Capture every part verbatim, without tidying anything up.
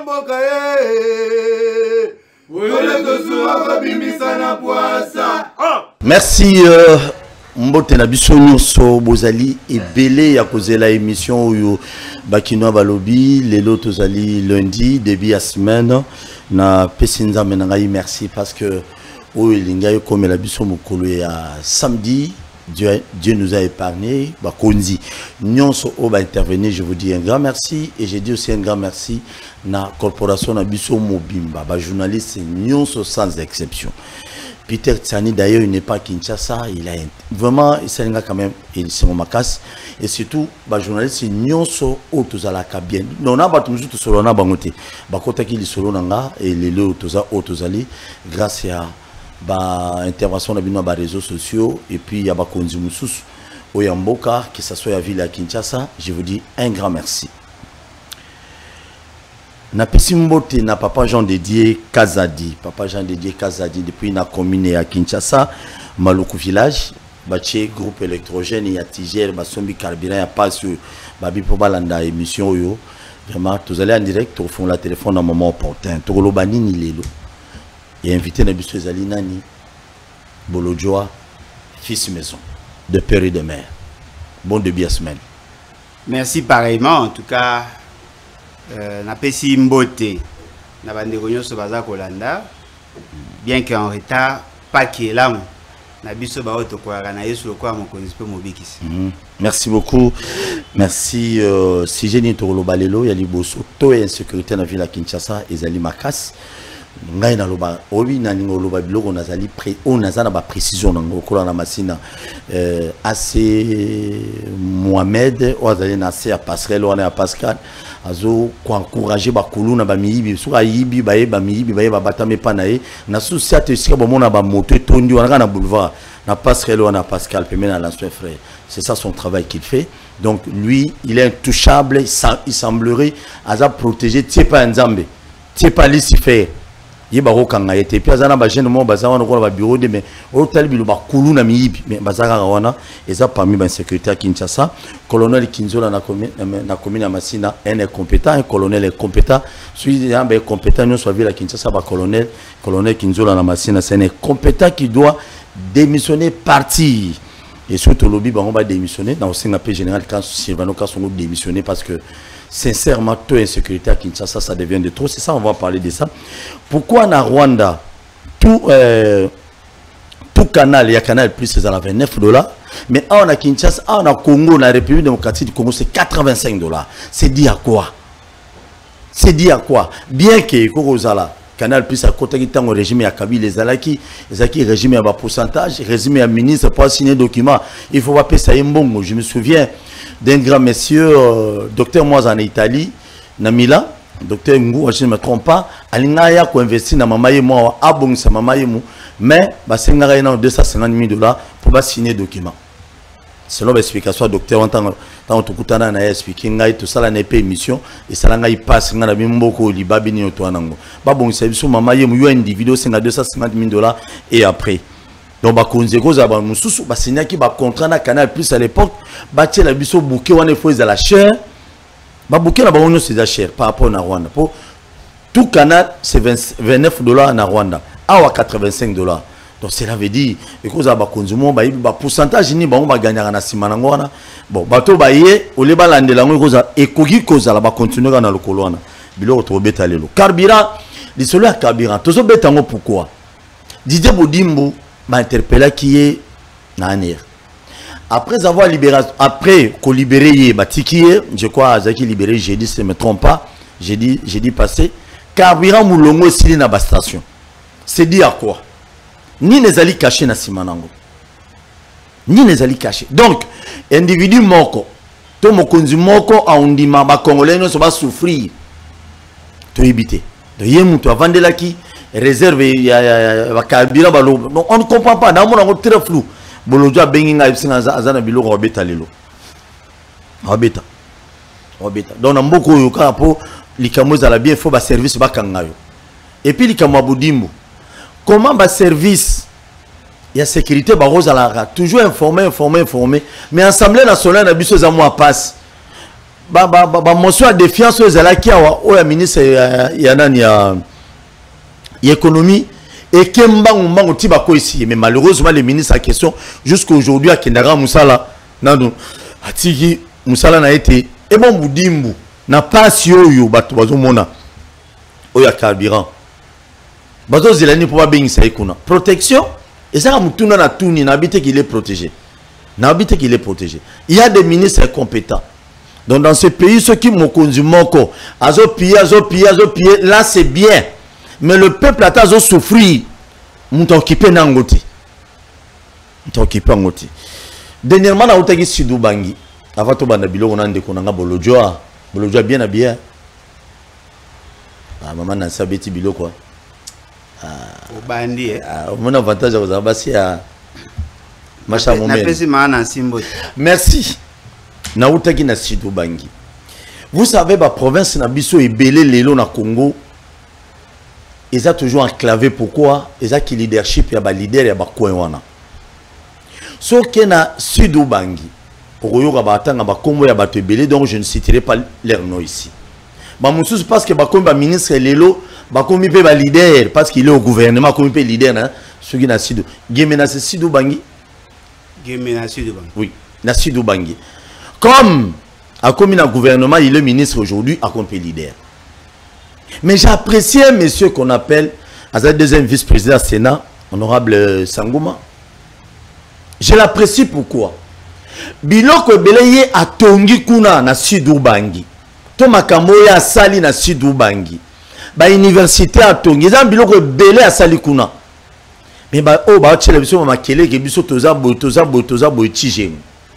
Merci euh, Mbote na biso nyonso bozali ebele ya kozela émission oyo bakino balobi lelo tozali lundi début ya semaine na pesinza menangai merci parce que oyo linga yo comme la biso mokolo ya samedi Dieu, Dieu nous a épargné bakonzi nyonso o ba intervenir, je vous dis un grand merci et j'ai dit aussi un grand merci na corporation na biso mobimba ba journaliste nyonso sans exception. Peter Tsani d'ailleurs il n'est pas à Kinshasa, il a vraiment il quand même il c'est mon macasse et surtout ba journaliste nyonso o tozalaka bien non na ba toujours to solo na bangote ba kota ki li solo nanga et les lo toza o tozali grâce à ba intervention na bino ba réseaux sociaux et puis ya ba konzi mususu o ya mboka que ça soit à ville à Kinshasa, je vous dis un grand merci. Na pesi mbote na papa Jean Dédié Kazadi, papa Jean Dédié Kazadi depuis na commune à Kinshasa, Maluku village, bache groupe électrogène et à Tigère, basombi carburant ya passe babi po balanda émission yo. Vraiment tous allez en direct au fond la téléphone à moment opportun. Tokolo banini lelo. Et invité na biso ezali nani Bolodjoa fils maison de père et de mère. Bon début de semaine. Merci pareillement en tout cas. Euh, na pesi mbote na bandeko nyonso baza kolanda bien que en retard pas qui là na biso ba oto kwa na yesu lokwa mokonzi pe mobikisi. Merci beaucoup. Merci euh, si j'ai to lobalelo ya liboso to et insécurité na ville à Kinshasa ezali makas ngai na loba obi na ningo loba biloko nazali pré on azana ba précision ngo kola na masina euh assez Mohamed o azali na se à passerelle on est à Pascal azo ko encourager ba kuluna ba miyibi suka yibi ba yeba miyibi ba yeba batame panae na société sika ba mona ba moto tondi wana na boulevard na passerelle on a Pascal pe mena l'ancien frère, c'est ça son travail qu'il fait. Donc lui il est intouchable, il semblerait aza protéger tie pas nzambe tie pas Lucifer yeba ko kanga été puis azana ba jeune mo baza wana ko ba bureau de mais au tel bilu ba kuluna miyibi mais bazaka wana eza parmi ba sécurité à Kinshasa. Colonel Kinzola na commune na commune Masina un est compétent, un colonel est compétent, celui est compétent nous soit ville à Kinshasa ba colonel colonel Kinzola na Masina c'est un compétent qui doit démissionner partir et surtout lobby on va démissionner dans le P général quand Sylvano quand son démissionner parce que sincèrement taux insécurité à Kinshasa ça devient de trop, c'est ça on va parler de ça. Pourquoi en Rwanda tout euh, tout canal il y a canal plus c'est à vingt-neuf dollars mais on a Kinshasa on a Congo la République démocratique du Congo c'est quatre-vingt-cinq dollars. C'est dit à quoi? C'est dit à quoi? Bien que Korozala canal plus à côté qui au régime à Kabila les Alaki les Alaki régime à bas pourcentage régime à ministre pour signer document il faut pas payer ça bon. Je me souviens d'un grand monsieur euh, docteur Moise en Italie na Milan docteur Ngou je ne me trompe pas alingaya ko investir na mamaye moi abong sa mamaye mu mais ba sengara ina deux cent cinquante mille dollars pour ba signer document selon l'explication docteur en tant tant to kutana na expliquer ngai to sala na pe émission et sala ngai passe ngana bimboko libabi ni to anango ba bon service mamaye mu yo individu c'est deux cent cinquante mille dollars et après donc ba konzeko za ba mususu ba signer ki ba contrat na Canal Plus à l'époque ba tie la biso bouquet wana faut za la cher ba bouquet na ba wono c'est cher par rapport na Rwanda pour tout canal c'est vingt-neuf dollars na Rwanda à quatre-vingt-cinq dollars. Donc cela veut dire que vous avez consommé ba ba pourcentage ni ba on va gagner na simana ngona bon bato ba ye ole ba landela ngo za ekoki koza la ba continuer na lokolo wana biloko to beta lelo carburant li solo ya carburant tozo beta ngo pourquoi Didier Bodimbo m'a interpellé qui est Nanir. Après avoir libéré, après qu'on libéré Batiki, je crois Zaki libéré, j'ai dit, si je ne me trompe pas, j'ai dit, j'ai dit passé, carburant Moulongo est silé dans la station. C'est dit à quoi? Ni les alliés cachés na Simanango. Ni les alliés cachés. Donc, individu moko, to mokonzi moko a undima, ba Congolais ne va souffrir. To éviter. De yemu to vendre la qui réserve ya carburant balo. Donc on ne comprend pas. Dans mon très flou. Bolodjoa benginga ibsinga azana bilo robeta lelo. Robeta. Robeta. Donc on mboko yoka po likamoza la bien faut ba service ba kangayo. Et puis likamo Bodimbo. Comment ba service ya sécurité ba rosalara toujours informé informé informé mais assemblée nationale na biso za moi passe. ba ba ba motion de défiance aux alaki awa o ya ministre ya nani ya économie et kembangu mbangu tiba ko ici mais malheureusement le ministre en question jusqu'à aujourd'hui à Kendara Musala nando atiki Musala na été et bon boudimbu na pas yo bato bazo mona o ya carburant bazo zelani pour ba bingisa ikuna protection et ça mutuna na tuni na habite qu'il est protégé na habite qu'il est protégé il y a des ministres compétents. Donc dans ce pays, ceux qui m'ont conduit moko, azo pillé, azo pillé, azo pillé, là c'est bien. Mais le peuple a azo souffrir. M'ont occupé n'angoti. M'ont occupé n'angoti. Dernièrement, na outagi Sidou Bangi. Avant tout banabilo on a ndé konanga bolojua, bolojua bien habillé. Ah maman n'a sabeti bilo quoi. Ah. Au bandi. Ah, mon avantage aux abassi à. Macha momé. Merci. Nautaki na Sidou Bangi. Vous savez, la province na biso et belé lelo na Congo, ils ont toujours enclavé. Pourquoi? Ils ont qui leadership, il y a leader, il y a coin. Sauf que na Sidou Bangi, pour eux, il y a Congo, il y a belé, donc je ne citerai pas leur nom ici. Bah, parce que le ministre lelo, il y a leader, parce qu'il est au gouvernement, il est leader, hein, ceux qui na Sidou. Gémena c'est Sidou Bangi. Gémena Sidou Bangi. Oui, na Sidou Bangi. Comme à comme un gouvernement, il est ministre aujourd'hui, à comme leader. Mais j'apprécie un monsieur qu'on appelle, à sa deuxième vice-président du Sénat, honorable Sangouma. Je l'apprécie pourquoi? Biloko beleye a tongi kuna na Sidou Bangi. To makambo ya sali na Sidou Bangi. Ba université a tongi. Zan biloko belé a sali kuna. Mais ba oh ba tchele biso makele ke biso toza bo toza bo toza bo tijeng.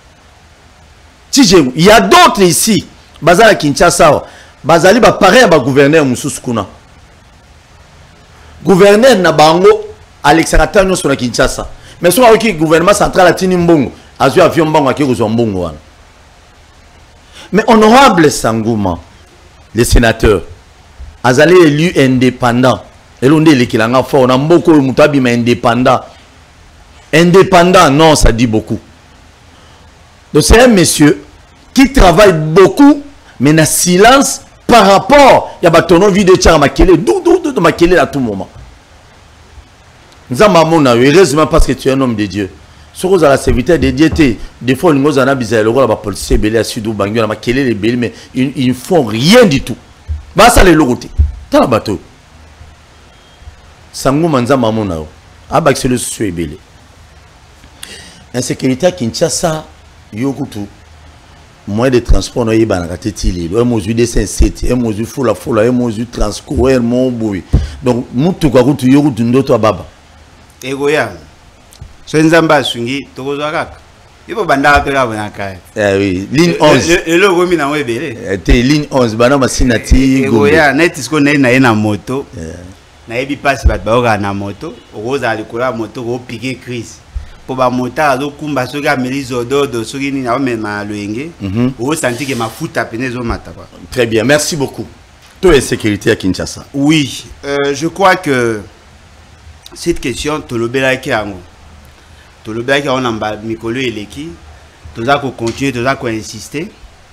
Il y a d'autres ici, Bazala Kinshasa, Bazali ba pareil à gouverneur Moussoukuna. Gouverneur Nabango, Alexandre Nous sur la Kinshasa. Mais sur le gouvernement central à Tinimbongo, Azu avion Bango à Kirozambongo. Mais honorable Sangouma, les sénateurs, Azali élu indépendant. Et l'on dit qu'il a fort, on a beaucoup de moutabi mais indépendant. Indépendant, non, ça dit beaucoup. Donc c'est un monsieur qui travaille beaucoup, mais dans silence par rapport à la vie de Tchara Makele, d'où de Makele à tout moment. Nous avons heureusement parce que tu es un homme de Dieu. Ce que la serviteur de Dieu, des fois, nous avons besoin de la police belé à Sidou Bangi, à Makele les belés, mais ils ne font rien du tout. Bah ça les logoté. T'as un bateau. Sangou Manza Mamona, Abak c'est le socio belé. Insécurité à Kinshasa. Yokutu moyen de transport noyé banakate tili un mesure de cinq-sept un mesure foula foula un mesure transport un mon boui donc mutu kwa kutu yokutu ndoto baba egoya so nzamba sungi tokozwa kaka ipo banda pela bonaka eh oui ligne onze le logo mina webele était ligne onze bana masinati egoya net isko na na na moto na yebi passe bat ba na moto okoza alikola moto ko piquer crise pour ba motard zo kumba soki amelizo dodo soki ni na mema loenge o senti que ma futa penezo mataba. Très bien, merci beaucoup. Toi et sécurité à Kinshasa. Oui, euh, je crois que cette question tolobela ki ango. Tolobela ki on amba mikolo eleki, toza ko continuer, toza ko insister.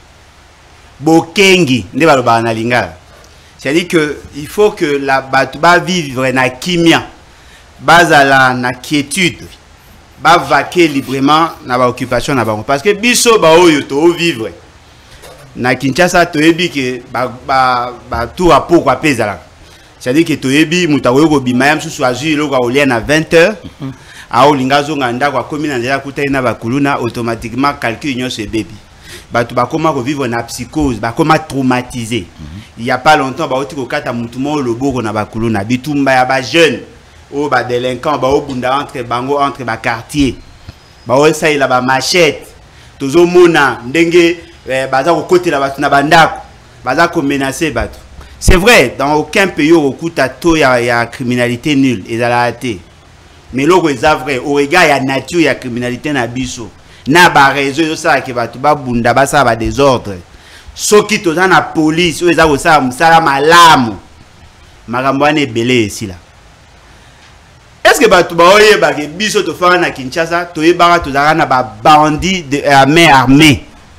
Bokengi nde baloba na lingala. C'est-à-dire que il faut que la batuba vivre na kimia. Bazala na quiétude. Ba vaquer librement na ba occupation na bango parce que biso ba oyo to vivre na Kinshasa to yebi ke ba ba ba tout à pourquoi pezala c'est-à-dire que to yebi mutawo ko bimayam susu azu lo ko olia na vingt heures a olinga zo nganda kwa commune ndela kutai na bakuluna automatiquement calcul nyo se bebi ba to ba koma ko vivre na psychose ba koma traumatisé il y a pas longtemps ba oti ko kata mutumo loboko na bakuluna bitumba ya ba jeune oh ba délinquant ba obunda entre bango entre ba quartier ba osa ila ba machette tozo mona ndenge baza ko côté la batu na bandako baza ko menacer batu c'est vrai dans aucun pays au kuta to ya ya criminalité nulle ezala até mais loko eza vrai au regard ya nature ya criminalité na biso na ba réseau yo ça ke batu ba bunda ba ça ba désordre soki toza na police o eza ko ça musala malamu makambo ane belé ici là. Est-ce que batu ba oye ba ke biso to fa na Kinshasa to yebara to zara na ba bandit de main armée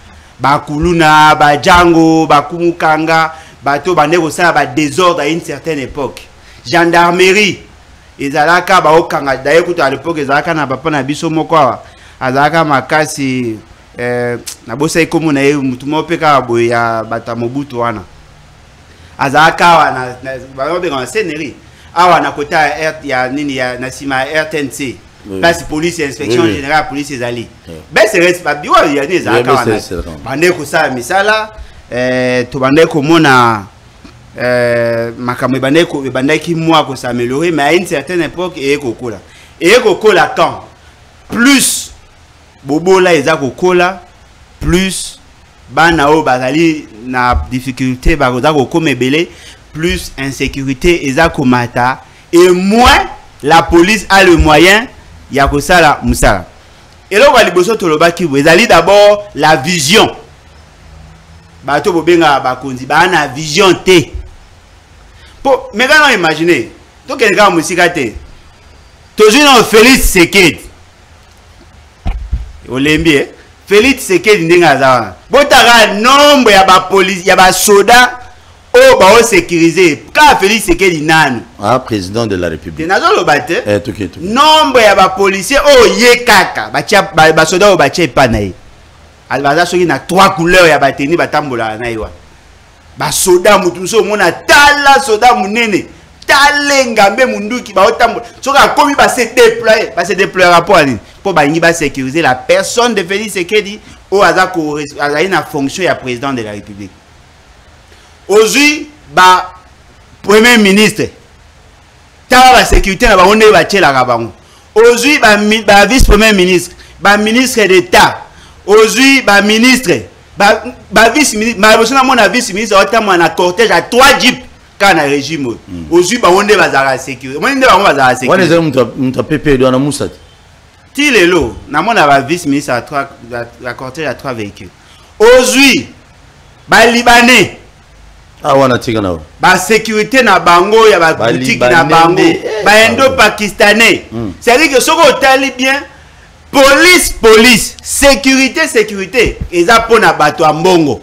bakuluna bajango bakumukanga bato bande kosala ba désordre à une certaine époque gendarmerie ezalaka baokanga d'ailleurs kuta à l'époque ezalaka na papa na biso moko azalaka makasi eh na bosa ikomo na ye mutu mopeka boye ya bata Mobutu wana azalaka wana ba be en scénario awa na kota ya nini ya nasima R T N C place police inspection générale police ezali ben c'est reste ba biwa ya ni ezalaka wana bande kosala misala eh to bande komona euh makambo bande ko bande ki moi ko s'améliorer mais à une certaine époque et kokola et kokola quand plus bobo là eza kokola plus bana o bazali na difficulté ba koza ko komebele plus insécurité eza komata et moins la police a le moyen ya kosala musala et là ba liboso tolobaki ezali d'abord la vision bato bobenga bakonzi bana vision te po mais quand on imagine to quelqu'un musika te toujours Félix Sekedi Olembi Félix Sekedi ndinga za botaka nombre ya ba police ya ba soda o ba o sécuriser ka Félix Sekedi nanu ah président de la République nazo lo bate eh tout tout nombre ya ba policier o ye kaka ba tia ba soda o ba tia pa na ye albaza soki na trois couleurs ya bateni batambola na iwa ba soda mutu so mona tala soda munene talenga mbe munduki ba otambola soka komi ba se déployer ba se déployer rapport ali pour ba ngi ba sécuriser la personne de Félix Sekedi o aza ko aza na fonction ya président de la République aujourd'hui ba premier ministre ta ba sécurité na ba onde ba tchela ka bango aujourd'hui ba ba vice premier ministre ba ministre d'état aujourd'hui ba ministre ba ba vice ministre ma bosona mona vice ministre otama na cortège à trois jeeps kana régime aujourd'hui ba onde bazara sécurité moi ndé ba ngo bazara sécurité wana zemu mta pepe do na musa ti lelo na mona ba vice ministre à trois la cortège à trois véhicules aujourd'hui ba libanais ah wana tika na ba sécurité na bango ya ba boutique na bango ba indo pakistanais c'est à dire que soko otali bien police police sécurité sécurité eza pona bato ya mbongo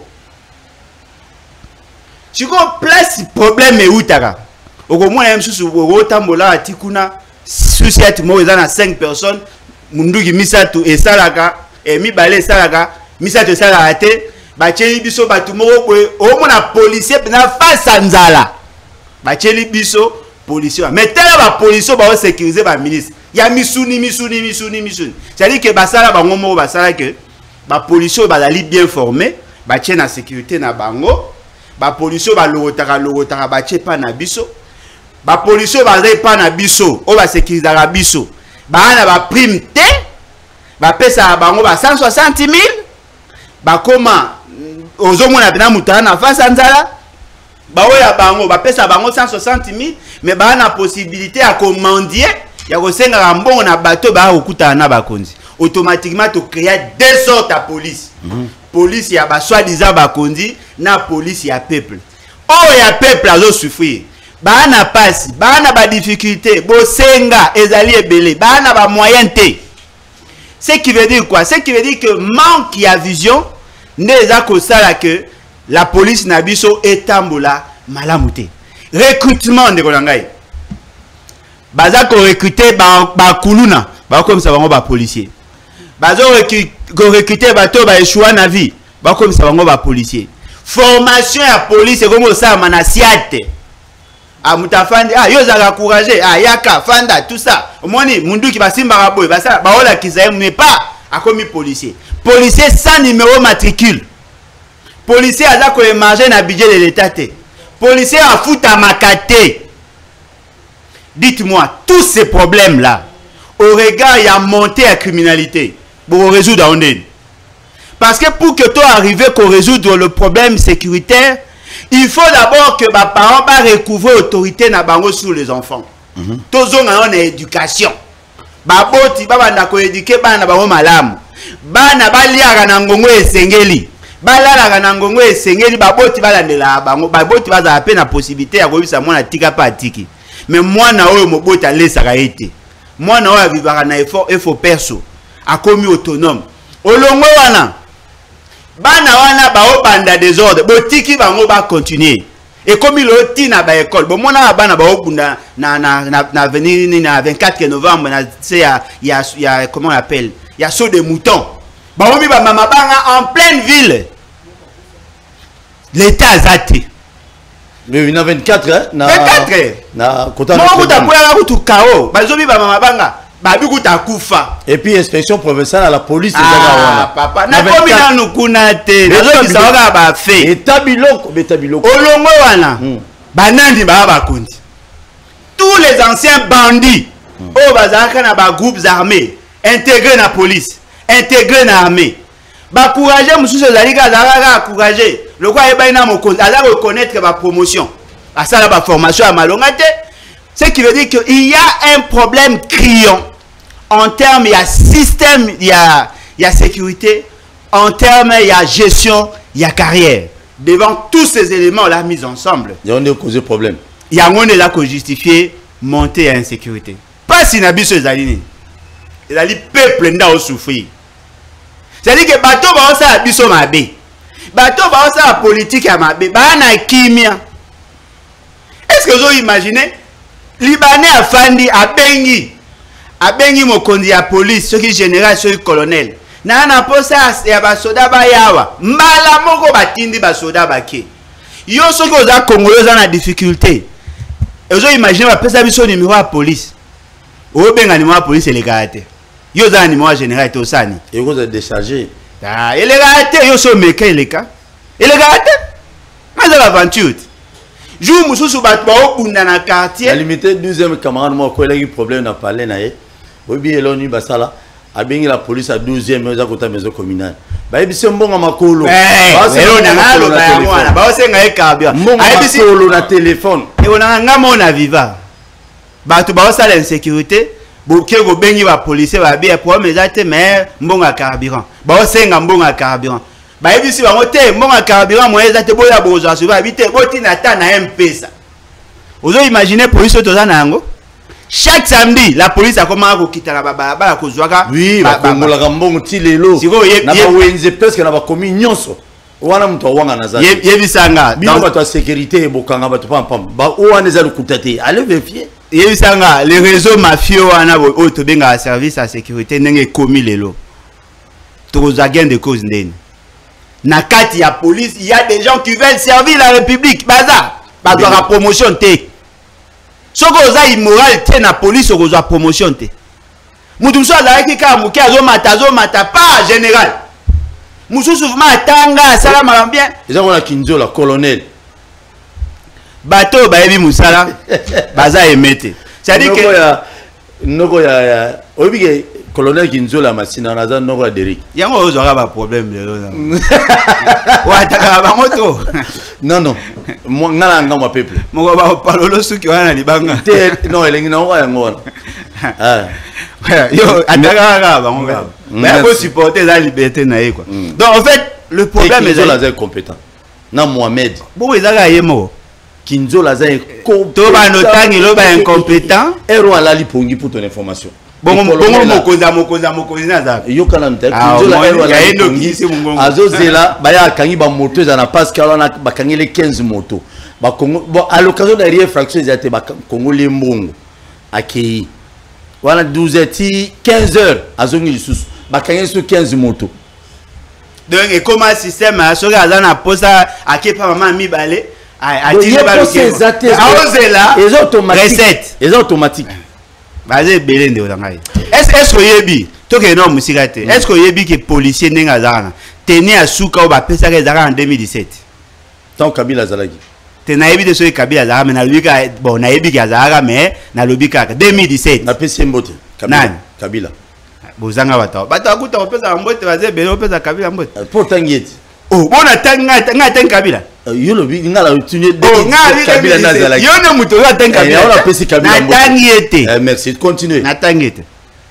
siko place problème eutaka okomona msusu otambola atikuna susi ati mo eza na cinq personnes munduki misatu esalaka e mibale esalaka misatu esalaka te bacheli biso bato moko boye omona policier na face nzala bacheli biso policier mais tala ba policier ba sécuriser ba ministre ya misuni misuni misuni misuni c'est-à-dire que basala bango moko basala que ba policier bazali bien formé ba tient na sécurité na bango ba policier ba logotaka logotaka ba tient pas na biso ba policier bazali pas na biso o ba sécuriser la biso ba na ba prime te ba pesa bango ba cent soixante mille ba koma ozomona bina mutana na face nzala ba oya bango ba pesa bango cent soixante mille mais ba na possibilité à commandier ya kosenga mbongo na bato ba okuta na bakonzi automatiquement to créer deux sortes à police mm -hmm. police ya ba soi-disant bakonzi na police ya peuple oh ya peuple azo souffrir ba na passe ba na ba difficulté bo senga ezali ebele ba na ba moyen te ce qui veut dire quoi ce qui veut dire que manque ya vision neza ko sala que la police na biso etambola malamu te recrutement de kolangai baza ko recruter ba ba kuluna ba comme ça bango ba policier bazo ko recruter bato ba échouer na vie ba comme ça bango ba policier formation ya police comme ça manasiate a mutafandi ah yo za encourager ah yaka fanda tout ça omoni mundu ki basimba ka boy basa ba ola kizaye mais pas a commis policier policier sans numéro matricule policier aza ko émarger na budget de l'état te policier a fouta makate. Dites-moi, tous ces problèmes-là, au regard, il y a monté à criminalité, pour résoudre en Inde. Parce que pour que tu arrives à résoudre le problème sécuritaire, il faut d'abord que les parents recouvrir l'autorité sur les enfants. Tous ont une éducation. Baboti, baba na ko éduquer bana ba malamu. Bana ba liara na ngongo esengeli. Balala na ngongo esengeli baboti balandela bango. Baboti baza à peine la possibilité ya kobisa mwana tika pa tiki. Mais moi na oyo mobota lesaka ete moi na oyo vivaka na effort effort perso akomi autonome olongo wana bana wana bao banda désordre botiki bango ba continuer et comme il oti na ba école bon mona bana bao bunda na na na na venir na vingt-quatre novembre na c'est ya ya ya comment on appelle il y a saut de moutons bao mi ba mama banga en pleine ville l'état azati mais il y a vingt-quatre hein na vingt-quatre na kota mo ko ta poya ko tu kao bazo mi ba mama banga babi ko ta kufa et puis inspection provinciale à la police ah papa na komi na nukuna te bazo bisaoka ba fait état biloko beta biloko olongo wana banandi ba ba kondi tous les anciens bandits au bazaka na ba groupes armés intégrés na police intégrés na armée ba courager mususu zalika zalaka courager le quoi eba ina mokonzi ala reconnaître ba promotion à ça la ba formation à malongate ce qui veut dire que il y a un problème criant en termes il y a système il y a il y a sécurité en termes il y a gestion il y a carrière devant tous ces éléments là mis ensemble il y a un causé problème il y a un là que justifier monter à insécurité pas si nabiso ezalini ezali peuple nda o souffrir c'est-à-dire que bateau ba osa biso mabe bateau ba osa politique ya mabe ba na kimia est-ce que vous imaginez Libanais a fandi a bengi a bengi mokonzi ya police ceux qui général ceux qui colonel na na posa ya ba soda ba yawa mbala moko batindi ba soda bake yo ceux qui oza congolais za na difficulté vous imaginez ba pesa biso numéro ya police o benga numéro ya police le gate yo za numéro général to sani et vous êtes déchargé ah il est gate yo so meka il est ka il est gate mais l'aventure jour mususu bat ba okunda na quartier la limité douzième camarade moi ko lagi problème na parler na ye obi eloni basala abengi la police à douzième oza kota maison communale ba ebise mbonga makolo ba elo na ngalo ba mwana ba osenga ekabia ayebisi makolo na téléphone e ona ngamo na viva bato ba osala insécurité boke go bengi ba policier ba bia pour mais ate mais mbonga carburant ba osenga mbonga carburant ba ebisi bango te mbonga carburant moyeza te boya bozo asuba habite boti na ta na mpesa ozo imaginer police toza na yango chaque samedi la police a comment ko kitala ba ba ba ko zwaka oui ba kongola ka mbongo ti lelo na ba wenze presque na ba komi nyonso wana mto wanga na za yebisanga dans votre sécurité bokanga ba to pam pam ba o wana za lukutate allez vérifier yebisanga les réseaux mafieux wana o to benga service à sécurité ndenge komi lelo to za gain de cause ndeni na kati ya police il y a des gens qui veulent servir la République baza ba doit promotion te soko oza immoral te na police okozwa promotion te mutu so azalaki ka muke azomata azomata pas général mususu vraiment atanga asala makambo bien eza kona kinzola colonel bato bayebi musala baza emete c'est-à-dire que ya noko ya ya obike colonel Kinzola masina naza noko ya Derrick yango ozwaka ba problème lelo na wataka ba moto non non moi ngala ngama peuple moko ba palolo suki wana libanga te non elengi na ngo yango wana ah yo ataka ba ngo mais faut supporter la liberté na ye quoi donc en fait le problème est Kinzola est compétent na Mohamed bo ezaka yemo Kinzola est compétent to ba notangi lo ba incompétent ero ala lipongi pour ton information bongo bongo mokoza mokoza mokoza naza yo kana mta Kinzola ero ala lipongi azozela baya kangi ba moto za na Pascal na bakangile quinze moto ba Congo bon à l'occasion de rien fraction ils étaient ba Congo limbongo akei wana douze heures quinze heures azongi lisusu bakangile sur quinze moto donc et comment système a soki aza na posa akepa maman mibale a dit ba là les automatiques recette les automatiques basé belé de ngai est est-ce que yebi to ke no musika te est-ce que yebi que policier ndenga zana teni asuka ba pesa ke zaka en deux mille dix-sept tant Kabila zalaki te na yebi de so Kabila zaka mais na lobika bon na yebi ka zaka mais na lobika deux mille dix-sept na pesi mbote Kabila Kabila bozanga bato bato akuta opesa mbote bazé belé opesa Kabila mbote pour tangieti oh bona tanga tanga tanga Kabila yo lobi ngala utunye de Kabila nazala yo ne muto ya tanga Kabila on a pesi Kabila na tangiete eh merci continuez na tangiete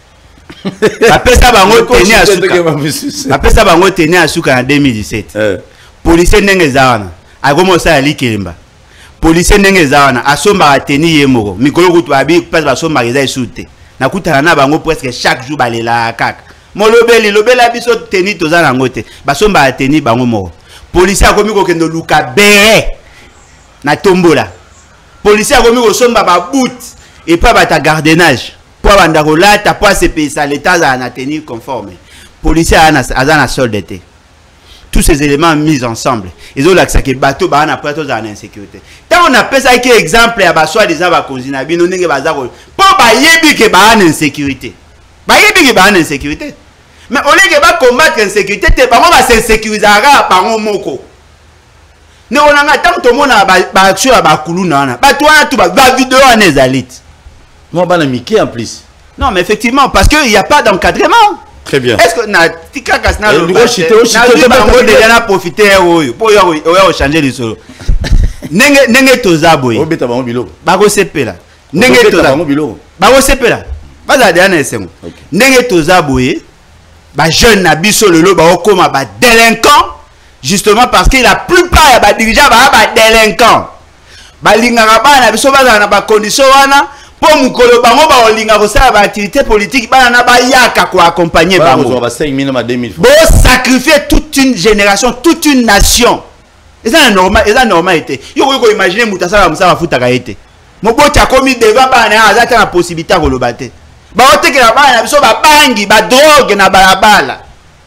apesa bango teni asuka apesa bango teni asuka en deux mille dix-sept eh policier ndenge zawana akomosa ya likelemba policier ndenge zawana asomba teni yemoko mikolo kutu abi pesa basomba eza esute na kutana na bango presque chaque jour balela kaka molobeli lobela biso teni toza na ngote basomba ya teni bango moko policier akomi ko kendo luka bere na tombola policier akomi ko somba ba boot et pas bata gardenage pour banda kolata pour se payer ça l'état na teni conforme policier ana azana solde. Tous ces éléments mis ensemble, ils ont l'accès que bateau ba na prato za na insécurité. Tant on appelle ça qui exemple ya ba soi disant ba konzina bino ndenge bazako pour ba yebi ke ba na insécurité. Ba yebi ke ba na insécurité. Mais au lieu que ba combattre l'insécurité, te ba mo ba s'insécuriser ara bango moko. Ne on a tant to mona ba ba action ba kuluna na. Ba toi tout ba vidéo en ezalite. Moi ba na miki en plus. Non mais effectivement parce que il y a pas d'encadrement. Très bien. Est-ce que na tika kasna le chité au chité bango déjà na profiter oyo pour yo yo changer les solo. Nenge nenge tozaboy. O beta bango biloko. Ba ko sepela. Nenge toza bango biloko. Ba ko sepela. Ba za de na esengo. Nenge tozaboy. Ba jeune na biso lelo ba okoma ba délinquant justement parce que la plupart ya ba dirigeants ba ba délinquant. Ba lingaka ba na biso ba na ba condition wana. Pour mukolo bango ba olinga ko sa ba activité politique ba na ba yaka ko accompagner bango ba cinq mille à deux mille. Bo sacrifier toute une génération, toute une nation. Et ça normal, et ça normalité. Yo ko imaginer mutasa ba musa ba futa été. Moboti akomi devant ba na azata na possibilité ko lobate. Ba otekela ba na biso ba bangi, ba drogue na balabala.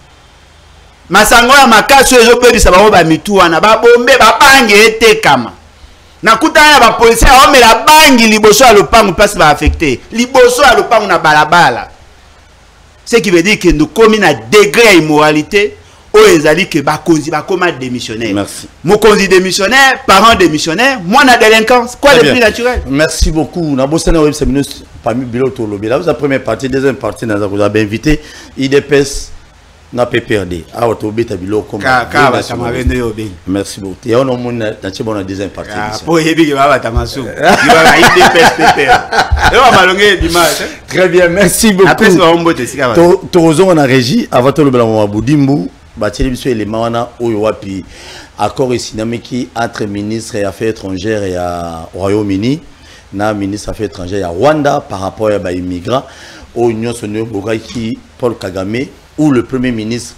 Masango ya makaso ezo pebisa bango ba mitu wana ba bombe ba bangi etekama. Na kutana ba policier a ome la bangi liboso a lopangu place ba affecté liboso a lopangu na balabala. Ce qui veut dire que nous commis na degré immoralité o ezali que ba konzi ba koma démissionnaire. Merci. Mon konzi démissionnaire, parents démissionnaire, moi na délinquance, quoi le plus naturel. Merci beaucoup. Na bossana web séminaire parmi biloto lobela. Vous la première partie, deuxième partie na vous avez invité I D P S na P P R D. Ah to beta biloko comme. Ka ka ba sama vende yo be. Merci beaucoup. Et on a mon na tchebo na deuxième partie. Ah po yebi ke ba ba tamasu. Il va I D P S P P R D. Et on va longuer dimanche. Très bien, merci beaucoup. Après ça on bote sika ba. To tozo on a régie avant to lobela mo budimbu. Ba télévision élément wana oyo wapi accord esinameki entre ministre des affaires étrangères et à Royaume-Uni na ministre des affaires étrangères à Rwanda par rapport à ba immigrants au Union sonyo bokaki Paul Kagame ou le premier ministre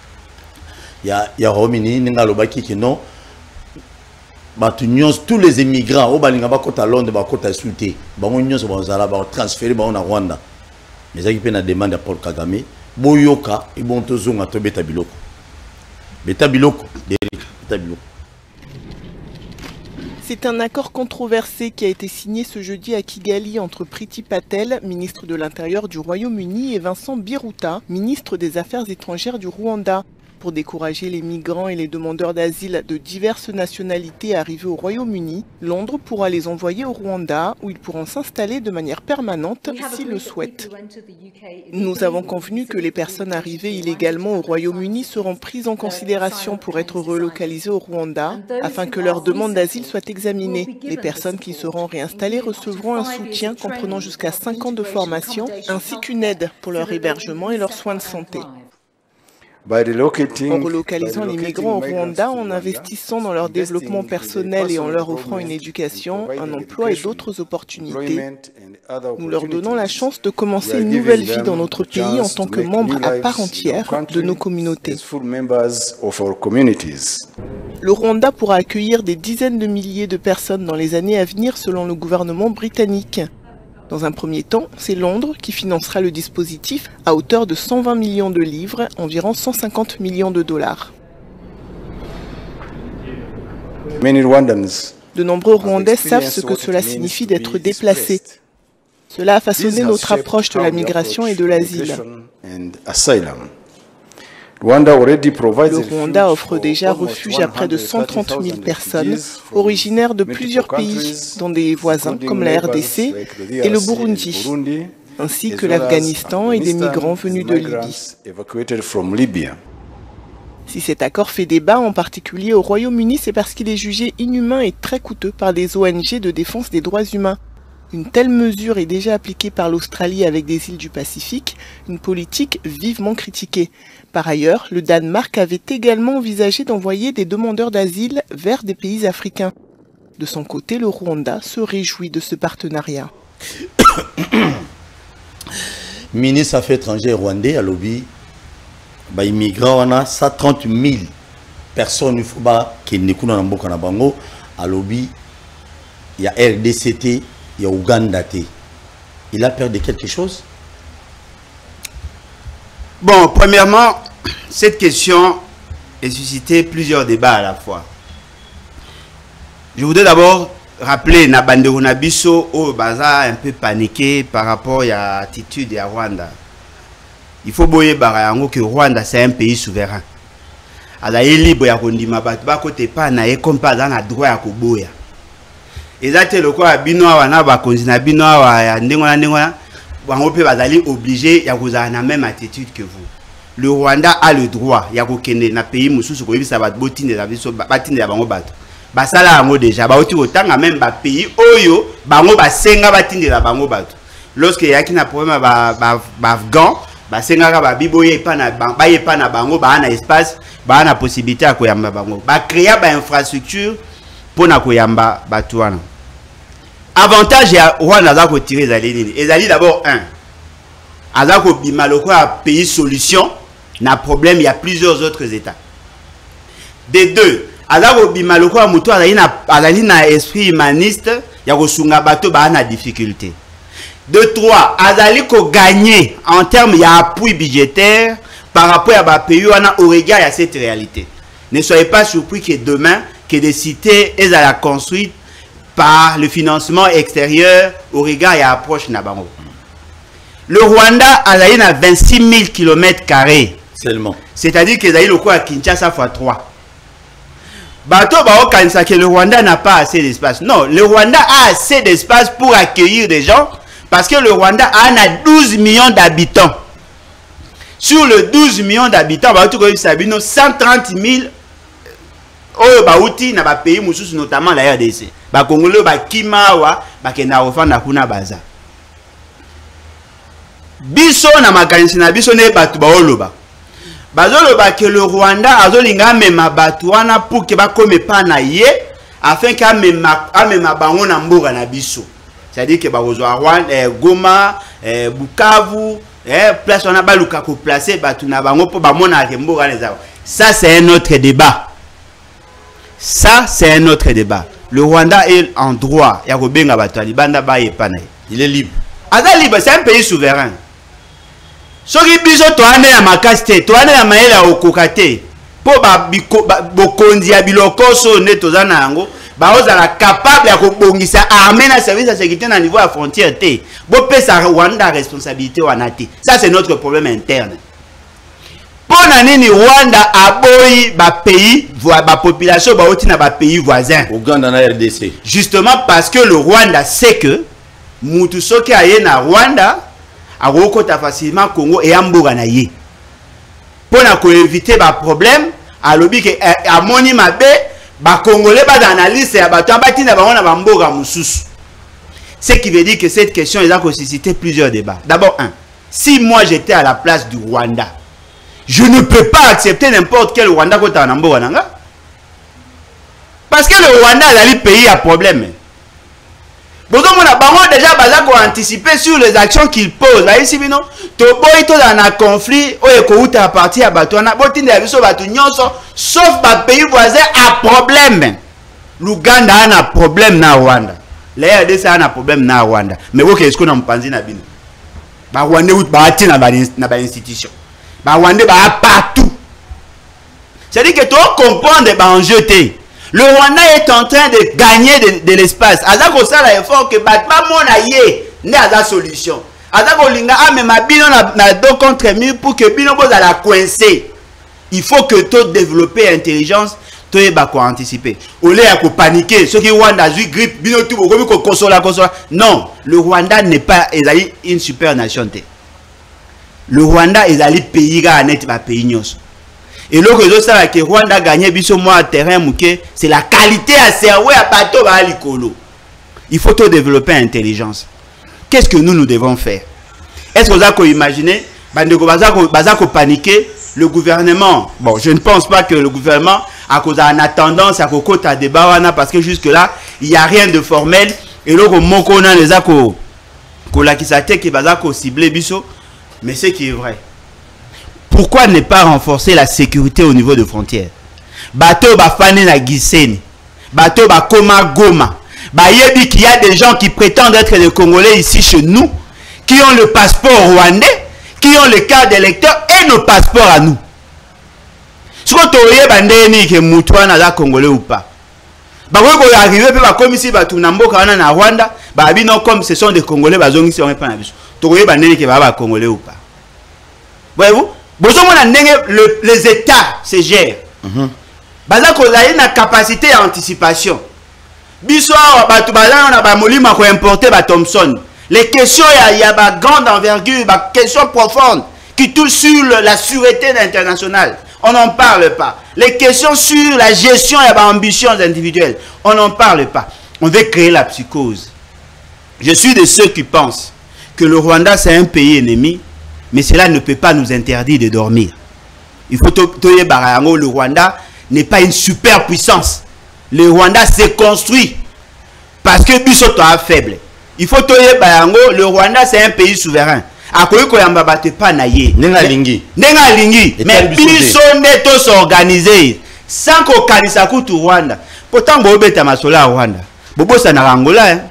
ya ya Royaume-Uni ninga lobaki que non ba tous les immigrants au balinga ba kota Londres ba kota souté ba union so ba zala ba transférer ba na Rwanda mais ça qui peut na demande à Paul Kagame boyoka et bon tozonga to beta biloko beta biloko beta biloko. C'est un accord controversé qui a été signé ce jeudi à Kigali entre Priti Patel, ministre de l'Intérieur du Royaume-Uni, et Vincent Biruta, ministre des Affaires étrangères du Rwanda. Pour décourager les migrants et les demandeurs d'asile de diverses nationalités arrivés au Royaume-Uni, Londres pourra les envoyer au Rwanda où ils pourront s'installer de manière permanente s'ils le souhaitent. Nous avons convenu que les personnes arrivées illégalement au Royaume-Uni seront prises en considération pour être relocalisées au Rwanda afin que leur demande d'asile soit examinée. Les personnes qui seront réinstallées recevront un soutien comprenant jusqu'à cinq ans de formation ainsi qu'une aide pour leur hébergement et leurs soins de santé. En relocalisant les migrants au Rwanda, en investissant dans leur développement personnel et en leur offrant une éducation, un emploi et d'autres opportunités, nous leur donnons la chance de commencer une nouvelle vie dans notre pays en tant que membres à part entière de nos communautés. Le Rwanda pourra accueillir des dizaines de milliers de personnes dans les années à venir selon le gouvernement britannique. Dans un premier temps, c'est Londres qui financera le dispositif à hauteur de cent vingt millions de livres, environ cent cinquante millions de dollars. De nombreux Rwandais savent ce que cela signifie d'être déplacés. Cela a façonné notre approche de la migration et de l'asile. Le Rwanda offre déjà refuge à près de cent trente mille personnes originaires de plusieurs pays, dont des voisins comme la R D C et le Burundi, ainsi que l'Afghanistan et des migrants venus de Libye. Si cet accord fait débat, en particulier au Royaume-Uni, c'est parce qu'il est jugé inhumain et très coûteux par des O N G de défense des droits humains. Une telle mesure est déjà appliquée par l'Australie avec des îles du Pacifique, une politique vivement critiquée. Par ailleurs, le Danemark avait également envisagé d'envoyer des demandeurs d'asile vers des pays africains. De son côté, le Rwanda se réjouit de ce partenariat. Ministre des Affaires étrangères rwandais à lobby ba immigrants on a cent trente mille personnes il faut ba qui ne kuna na mboka na bango à lobby il y a R D C T il y a Ouganda T. Il a perdu quelque chose? Bon, premièrement, cette question a suscité plusieurs débats à la fois. Je voudrais d'abord rappeler Nabandero Nabiso au bazar un peu paniqué par rapport à l'attitude de Rwanda. Il faut boyer barayango que Rwanda c'est un pays souverain. Alors il est libre ya kondima batu ba côté pa na e comme pas dans la droit ya koboya. Ezate loko ya bino wana ba konzina bino ya ndingo na ndingo na bango pe bazali obligé ya kozala na même attitude que vous. Le Rwanda a le droit ya kokende na pays mususu ko yebisa bat botinde la biso batinde ya bango bato. Basala yango déjà ba oti kotanga même ba pays oyo bango basenga batinde la bango bato. Lorsque yaki na problème ba ba afghan basenga ba biboye pa na ba yepa na bango ba na espace ba na possibilité ya koyamba bango. Ba créer ba infrastructure pour na koyamba bato wana. Avantage ya Rwanda za ko tirer ezali nini? Ezali d'abord un. Azako bimaloko a pays solution na problème il y a plusieurs autres états. De deux, azako bimaloko a muto azali na azali na esprit humaniste ya ko sunga bato ba na difficulté. De trois, azali ko gagner en termes ya appui budgétaire par rapport à ba pays wana au regard à cette réalité. Ne soyez pas surpris que demain que des cités elles à construire par le financement extérieur au regard et à approche Nabango. Le Rwanda a vingt-six mille kilomètres carrés. Seulement. C'est-à-dire que le quoi à Kinshasa fois trois. Bato bao kanisa que le Rwanda n'a pas assez d'espace. Non, le Rwanda a assez d'espace pour accueillir des gens parce que le Rwanda a douze millions d'habitants. Sur le douze millions d'habitants, cent trente mille oyo bauti na ba pays mususu notamment la R D C. Ba Congolais ba kimawa ba kena ofanda kuna baza. Biso na makanisi na biso ne batu ba oloba. Bazoloba que le Rwanda azolinga mema batu wana pour que ba kome pa na ye afin ka mema amema bango na mboka na biso. C'est-à-dire que ba ozwa Rwanda eh, Goma eh, Bukavu eh place on a ba luka ko placer batu na bango po ba mona ke mboka les awa. Ça c'est un autre débat. Ça, c'est un autre débat. Le Rwanda est en droit. Il est libre. libre, c'est un pays souverain. Si vous avez un makaste, vous avez un maïla au kokate, pour bokondi abilokoso netozanango, baozala capable ya kobongisa armée na service de sécurité na niveau à frontière té. Bo pesa Rwanda responsabilité wana té. Ça c'est notre problème interne. Pour nani Rwanda aboyi ba pays ba population ba oti na ba pays voisins. Ouganda na R D C. Justement parce que le Rwanda sait que mutu soki aye na Rwanda akokota facilement Congo et amboka na ye. Pour na ko éviter ba problème alobi ke amoni mabe ba congolais ba analyse ya ba tambati na ba na ba mboka mususu. Ce qui veut dire que cette question elle a suscité plusieurs débats. D'abord un, si moi j'étais à la place du Rwanda, je ne peux pas accepter n'importe quel Rwanda qui est en Ambo. Parce que le Rwanda est le pays à problème. Bon, on a déjà anticiper sur les actions qu'il pose. Là, ici, non, tu es dans un conflit, ou tu es à partir à Batouana, sauf le pays voisin a problème. L'Ouganda a un problème na Rwanda. La R D C a un problème na Rwanda. Mais où est-ce qu'on a un panzi na bino? Ba Rwanda ou ba ati na ba institution. Ba Rwanda ba partout. C'est-à-dire que tu comprends des enjeux. Le Rwanda est en train de gagner de, de l'espace. Azako sala effort que batma mona ye ne a la solution. Azako linga a même bino na, na deux contre mille pour que bino boza la coincer. Il faut que tu développes intelligence, tu es ba ko anticiper. Au lieu de paniquer, ceux qui Rwanda eu grippe, bino tout ko ko consola consola. Non, le Rwanda n'est pas une super nation. Le Rwanda est un pays ga net ba pays nyos. Et le réseau ça que Rwanda gagné biso moi terrain mouké, c'est la qualité à cerveau à bateau ba likolo. Il faut tout développer intelligence. Qu'est-ce que nous nous devons faire? Est-ce que vous avez imaginé bandeko bazako bazako paniquer le gouvernement? Bon, je ne pense pas que le gouvernement à cause a tendance à kokota à débat wana parce que jusque là, il y a rien de formel et le moko na les ako ko la kisate ki bazako cibler biso, mais c'est qui est vrai. pourquoi ne pas renforcer la sécurité au niveau de frontières? Bateau bafane na Giseni, bateau bakoma Goma, bayebi qu'il y a des gens qui prétendent être des Congolais ici chez nous, qui ont le passeport rwandais, qui ont le carte d'électeur et nos passeports à nous. Ce que tu as bandeni que Moutouana là Congolais ou pas. Bah oui, quand arrivé puis bah comme ici bah tout n'ambo kana na Rwanda, bah non comme ce sont des Congolais bah zongi si on est pas na biso. Tu as bandeni que bah bah Congolais ou pas. Voyez-vous? Bonjour mon le les États se gèrent. Bah là qu'on a une capacité à anticipation. Biso bah tout bah là on a bah molima ko importer bah Thomson. Les questions il y a bah grande envergure, bah questions profondes qui touchent sur la sûreté internationale. On n'en parle pas. Les questions sur la gestion et l'ambition individuelle, on n'en parle pas. On veut créer la psychose. Je suis de ceux qui pensent que le Rwanda c'est un pays ennemi, mais cela ne peut pas nous interdire de dormir. Il faut toyer Barayango, le Rwanda n'est pas une superpuissance. Le Rwanda s'est construit parce que Bisoto est faible. Il faut toyer Barayango, le Rwanda c'est un pays souverain. Akoyi koyamba bate pa na ye nenga lingi nenga lingi mais biso neto s'organiser sans ko kanisa kutu Rwanda pourtant bo beta masola Rwanda bobosa na Angola hein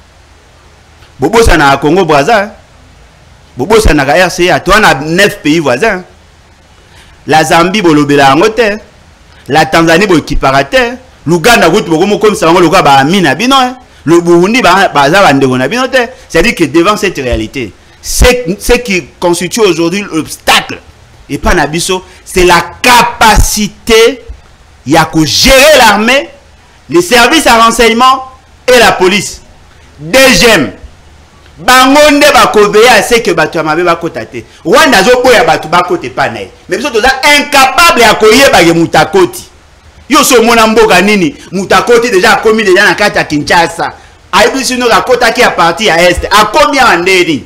bobosa na Congo Brazza bobosa na R C A toi na neuf pays voisins la Zambie bolobela ngote la Tanzanie bo kiparate l'Ouganda kutu bokomo comme ça ngolo ka ba amina bino le Burundi ba baza bandeko na bino te c'est-à-dire que devant cette réalité ce qui constitue aujourd'hui l'obstacle et pas nabiso, c'est la capacité il y a que gérer l'armée, les services à renseignement et la police. Deuxième, bangonde bakoveya c'est que batu amabe bakotate. Rwanda zo boya batu bakote panay. Mais biso toza incapable ya koyeba ye mutakoti. Yo so mona mboka nini, mutakoti déjà commis déjà na kati ya Kinshasa. Aibisu no rakota ki a parti à est, a combien en ndeni?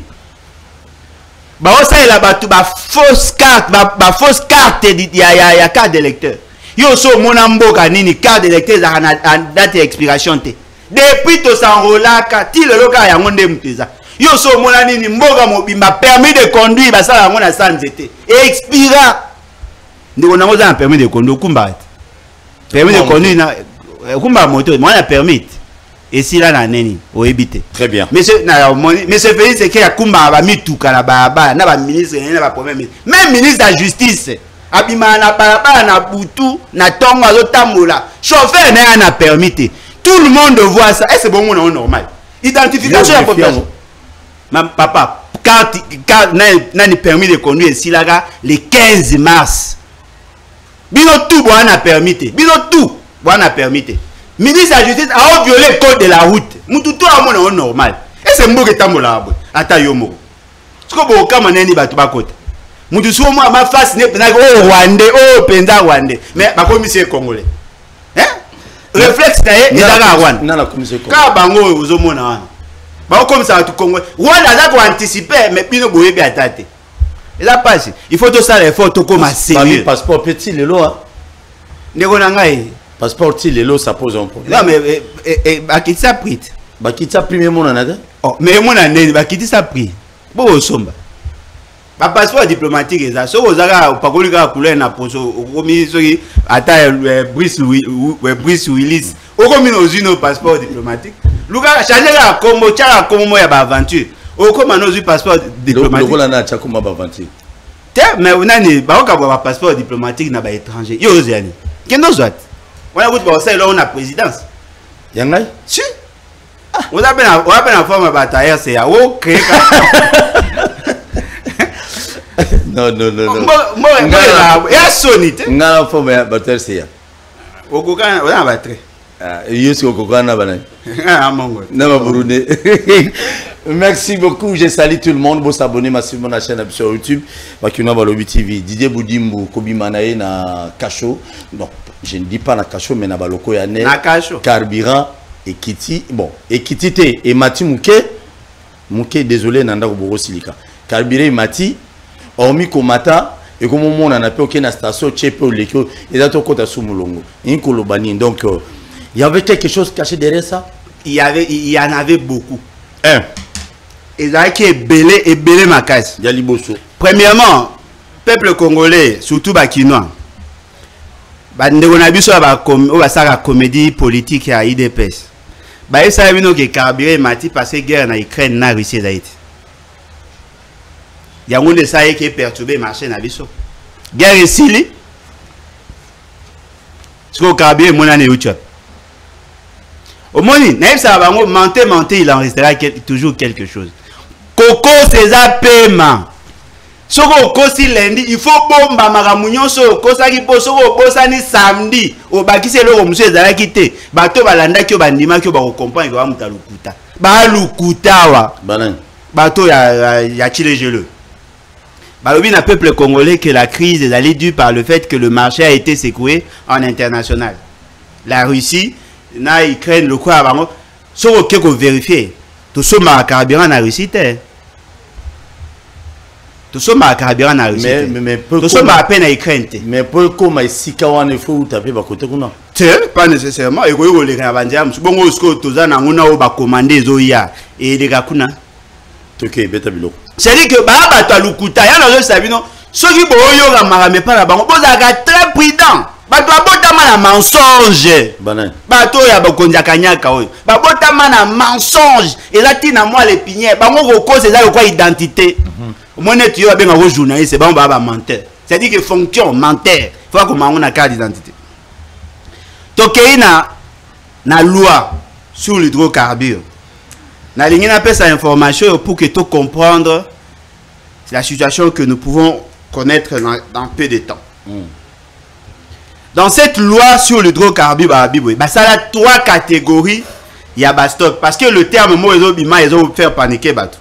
Bah ça il a battu ba fausse carte ba, ba fausse carte ya ya ya carte d'électeur. Yo so mona mboka nini carte d'électeur za na date d'expiration te. Depuis to s'enrola ka ti le loka ya ngonde muteza. Yo so mona nini mboka mobimba permis de conduire ba sala ngona sans été. Expira. Ndiko nango za permis de conduire kumba. Permis de conduire na kumba moto, moi na permis. Et si là, nani, au éviter. Très bien. Monsieur, monsieur Félix, c'est qu'il y a Kumba, ba mituka la baba, na ba ministre, na ba premier ministre. Même ministre de la justice, abima na paraba na butu, na tongo azotambola. Chauffeur n'a na permis. Tout le monde voit ça. Et c'est bon, on est normal. Identification de la population. Ma papa, quand n'a ni permis de conduire ici là, le quinze mars. Bino tout bon a permis. Bino tout bon a permis. Ministre de la Justice a violé le code de la route. Moutou a mon normal. Et c'est mbouke tambola. Ata yomo. Ce que vous avez dit, c'est que Moutou sou moi ma face n'est pas au Rwanda, au Penda Rwanda. Mais ma commission congolais. Hein? Réflexe d'ailleurs, il y a la Rwanda. Non, la commission congolais. Car bango aux homona. Bah comme ça tout Congo. Rwanda a pour anticiper, mais puis nous boyez bien tâter. Et là passe. Il faut tout ça les photos comme sérieux. Passeport petit le lot. Ndeko nangai. Passeport petit le lot ça pose un problème. Non mais et bakiti ça pris. Bakiti ça premier mon anada. Oh mais mon année bakiti ça pris. Bo somba. Ba passeport diplomatique ça. So ozaka pakolika couleur na poso okomi soki ata Brice Brice Willis. Okomi no zino passeport diplomatique. Luka changer la combo cha combo ya ba aventure. Okoma no zu passeport diplomatique. Lokola na cha komba ba aventure. Te mais onani ba oka ba passeport diplomatique na ba étranger. Yo ozani. Kendo zwat. On a vu que c'est là on a présidence. Yangai? Si. On a bien on a bien forme à bataille c'est à OK. Non non non non. Moi moi il y a sonite. Ngala forme à bataille c'est. Okoka on a battre. Ah, Yusi Okoka na bana. Ah mongo. Na ba Burundi. Merci beaucoup, je salue tout le monde. Vous s'abonnez massivement à la chaîne sur YouTube. Bakuna Balobi T V. Didier Boudimbo, Kobi Manae na Kacho. Non, je ne dis pas na Kacho, mais na Baloko Yane. Na Kacho. Carburant et Kiti. Bon, et Kiti te et Mati Mouke. Mouke, désolé, Nanda Roboro Silika. Carburant et Mati. Hormis Komata. Et comme on a appelé aucune station, Tchepe ou Lekyo. Et là, tout côté sous Moulongo. Inkolobani. Donc, il y avait quelque chose caché derrière ça? Il y avait, il y en avait beaucoup. Un. Et là qui est belé et belé ma case. Yaliboso. Premièrement, peuple congolais, surtout les Kinois, la comédie politique à I D P S. Ils savent que le carburant est mati parce que la guerre en Ukraine n'a Russie. Il y a un de ça qui est perturbé le marché. La guerre est ici. Ce que le carburant est mon année YouTube. Au moins, mentir, mentir, il en restera toujours quelque chose. Coco, c'est un paiement. Si vous lundi, il faut que maramounion so kosa ki poso bosa ni samedi o bakise lo monsieur ezala kité bato balanda ki bandima ki ba comprendre ba muta lukuta ba lukuta wa banan bato ya ya chile jelo balobi na peuple congolais que la crise est allée due par le fait que le marché a été secoué en international. La Russie na Ukraine le quoi bango so ko ko vérifier to so ma carburant na Russie te tout ça m'a carburant na Russie. Mais mais tout ça m'a à peine à Ukraine. Mais pour comment ici quand il faut taper ba côté kuna. C'est pas nécessairement et ko les gens bandia bongo sko toza na nguna o ba commander zoya et les gars kuna. OK, beta bilo. C'est dit que ba ba to lukuta ya na zo sabino soki boyo ga marame pa na bango boza ga très prudent. Ba to abotama na mensonge. Banan. Ba to ya ba konja kanyaka oyo. Ba botama na mensonge et là tina moi les piniers bango ko cause ça quoi identité. Moi, tu as bien un journaliste, c'est bon, bah, menteur. C'est-à-dire que fonction menteur. Il faut qu'on ait une carte d'identité. Donc, il y a une loi sur l'hydrocarbure. Il y a une information pour que tu comprennes la situation que nous pouvons connaître dans, dans peu de temps. Mm. Dans cette loi sur l'hydrocarbure, bah, bah, ça a trois catégories. Il y a stock. Parce que le terme, moi, ils ont fait paniquer. Bah,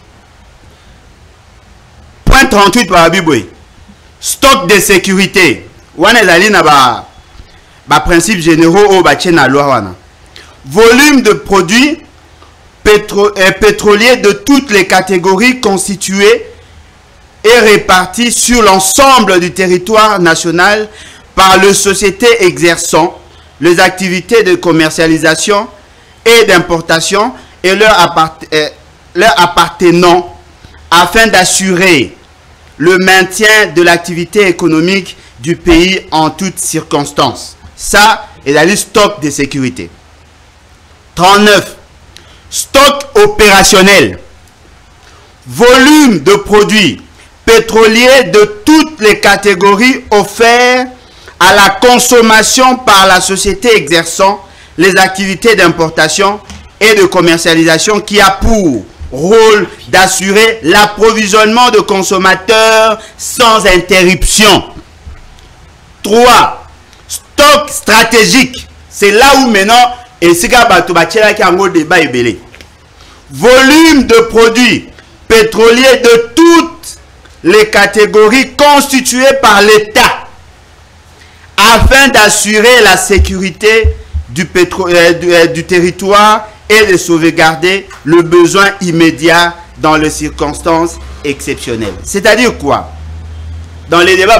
point trente-huit par Biboui. Stock de sécurité. Wana ezali na ba ba principes généraux au baché na loi wana. Volume de produits pétro, euh, pétroliers de toutes les catégories constitués et répartis sur l'ensemble du territoire national par les sociétés exerçant les activités de commercialisation et d'importation et leur, appart euh, leur appartenant afin d'assurer le maintien de l'activité économique du pays en toutes circonstances. Ça est la liste stock de sécurité. trente-neuf. Stock opérationnel. Volume de produits pétroliers de toutes les catégories offerts à la consommation par la société exerçant les activités d'importation et de commercialisation qui a pour rôle d'assurer l'approvisionnement de consommateurs sans interruption. trois. Stock stratégique. C'est là où maintenant, et c'est un débat est volume de produits pétroliers de toutes les catégories constituées par l'État afin d'assurer la sécurité du, euh, du, euh, du territoire et de sauvegarder le besoin immédiat dans les circonstances exceptionnelles. C'est-à-dire quoi? Dans les débats,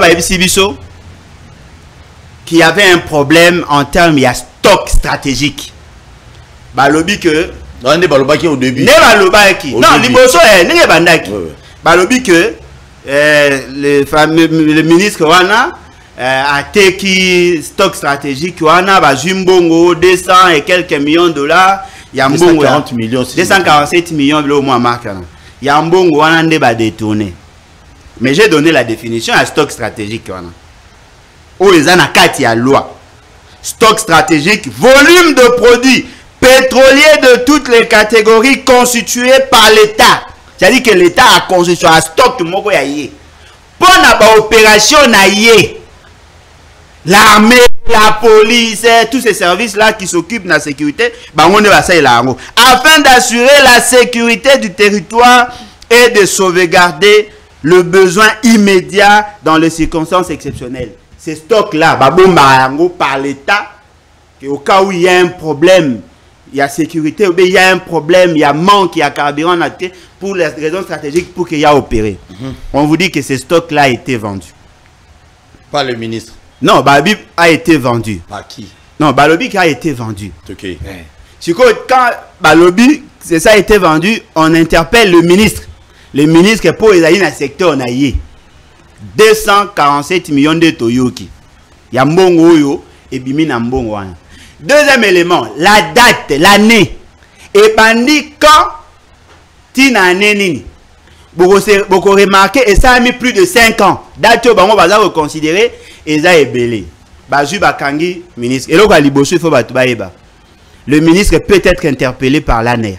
qu'il y avait un problème en termes de stock stratégique. Balobi que... Non, ne balobaki au début. Ne balobaki. Non, liboso est ne bandaki. Balobi que le fameux le ministre wana a teki stock stratégique wana ba jumbongo deux cents et quelques millions de dollars. deux cent quarante millions. deux cent quarante-sept millions de mois marque. Yambongo wana ne ba détourner. Mais j'ai donné la définition à stock stratégique wana. O ezana kati ya loi. Stock stratégique, volume de produits pétroliers de toutes les catégories constituées par l'État. C'est-à-dire que l'État a constitué un stock de moko ya yé. Pour la opération na yé. L'armée, la police, tous ces services-là qui s'occupent de la sécurité, bah on va ça là afin d'assurer la sécurité du territoire et de sauvegarder le besoin immédiat dans les circonstances exceptionnelles. Ces stocks-là, bah bon par l'État, au cas où il y a un problème, il y a sécurité, il y a un problème, il y a manque, il y a carburant pour les raisons stratégiques pour qu'il y a opéré. Mm-hmm. On vous dit que ces stocks-là a été vendus. Pas le ministre. Non, Balobi a été vendu. Par qui? Non, Balobi a été vendu. Ok. Ouais. Quand Balobi, ça a été vendu, on interpelle le ministre. Le ministre pour les aller dans le secteur naïe. deux cent quarante-sept millions de Toyoki. Il y a mbongo yo et bimi na mbongo wana. Deuxième élément, la date, l'année. Et bandit quand tina année nini. Beaucoup remarqué et ça a mis plus de cinq ans. Date yo bango baza reconsidérer et ça est belé. Bazu bakangi ministre. Et là il faut ba baeba. Le ministre peut être interpellé par l'A N E R.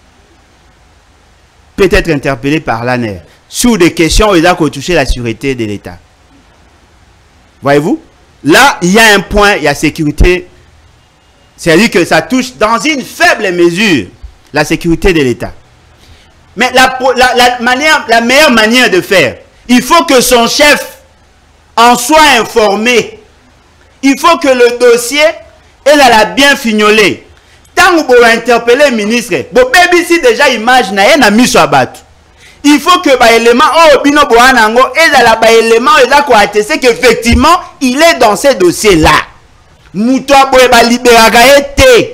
Peut être interpellé par l'A N E R. Sur des questions où il a touché la sûreté de l'État. Voyez-vous? Là, il y a un point, il y a sécurité. C'est-à-dire que ça touche dans une faible mesure la sécurité de l'État. Mais la, la, la, manière, la meilleure manière de faire, il faut que son chef en soit informé. Il faut que le dossier, elle a bien fignolé. Tant que vous interpellez le ministre, vous avez ici déjà image na mis sur battu. Il faut que bah élément oh bino boanango et la bah élément et là quoi attester qu'effectivement il est dans ces dossiers là. Moutoua boye ba libérer te.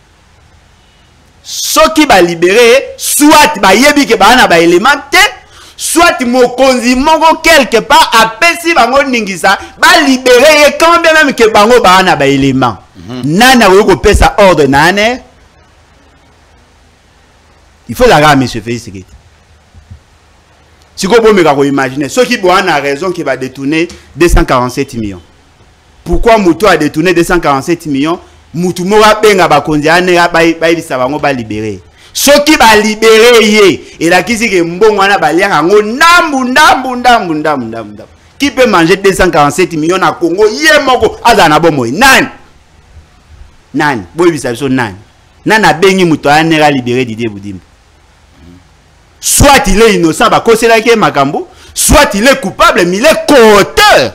Ce qui va libérer soit ba yebi que ba na ba élément te, soit mokonzi mongo quelque part apesi bango ningisa ba libérer et quand bien même que bango ba na ba élément. Nana ko pesa ordre nane. Il faut la ramener monsieur Félix Sekedi. Si vous pouvez imaginer, ceux qui ont raison qui va détourner deux cent quarante-sept millions. Pourquoi Moutou a détourné deux cent quarante-sept millions? Moutou Mora Benga Bakondiane va libérer. Ceux qui va libérer, et là qui dit que Mbongwana va lire en nambu nambu nambu nambu nambu. Qui peut manger deux cent quarante-sept millions à Congo? Yemoko Azana Bomoy. Nan. Nan. Boy Bissabso Nan. Nan a Bengi Moutou a libéré Didier Boudimba. Soit il est innocent, bah, soit il est coupable, mais il est co-auteur.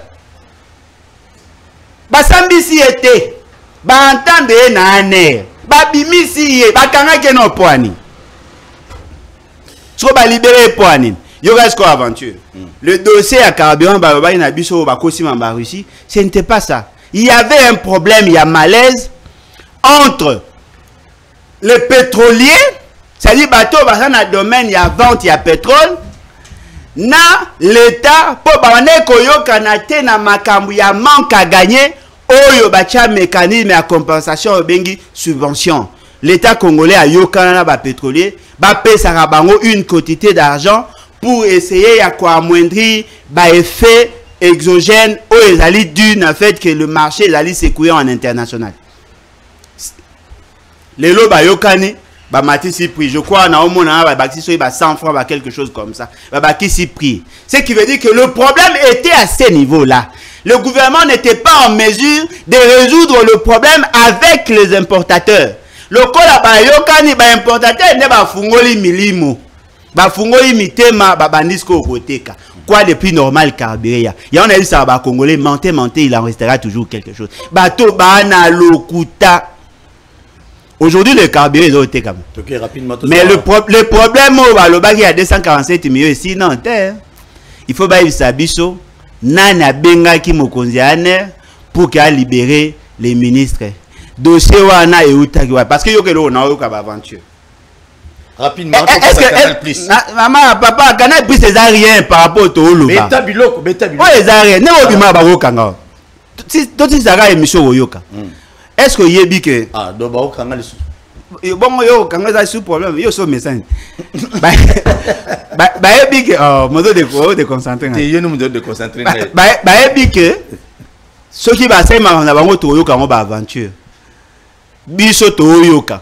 Bah, Sambisi était, bah, entendez, naner, bah, bimisi, bah, kanake no poani. Soit bah, libéré poani. Yo reste quoi aventure. Le dossier à carburant, bah, bah, il y a biso, bah, Kosima, bah, Russie, ce n'était pas ça. Il y avait un problème, il y a malaise entre les pétroliers. C'est-à-dire bateau dans le domaine, il y a vente, il y a pétrole. Na l'État, pour que koyo kanate na makambu ya manque à gagner, oyo bacha mécanisme à compensation bengi subvention. L'État congolais a yokana ba pétrolier, ba pesa rabango une quantité d'argent pour essayer à quoi amoindrir ba effet exogène ou les alliés d'une en fait que le marché les alliés s'écouler en international. Les lots ba yokani bah matisi prix je crois na au monde na ba so ba cent francs ba quelque chose comme ça ba si prix ce qui veut dire que le problème était à ce niveau là. Le gouvernement n'était pas en mesure de résoudre le problème avec les importateurs. Le kola ba yokani ba importateur ne ba fungoli milimo ba fungoli mitema ba bandisco koteka quoi de plus normal carburé ya on a eu ça ba congolais menté menté il en restera toujours quelque chose bato ba na lokuta. Aujourd'hui, le carburant est au T K M. Okay, rapidement, mais le, pro le problème, il y a deux cent quarante-sept millions ici, non, il faut que Sabiso, Nana Benga qui me pour qu'il libérer les ministres. Dossier Wana et Outagua. Parce que y a une aventure. Rapidement, est-ce que maman, papa, Canal Plus c'est rien par rapport au Tolo. Beta Biloko, Beta Biloko. Oh, les arrêts, ne vous bima Barokanga. Si tout ça émission Oyoka. Est-ce que Yebi que ah donc bah au Kanga les sous bon yo Kanga ça sous problème yo so message bah bah Yebi que oh modo de quoi de concentrer et yo nous modo de concentrer bah bah Yebi que ce qui va c'est ma na bango to yo Kanga ba aventure biso to yoka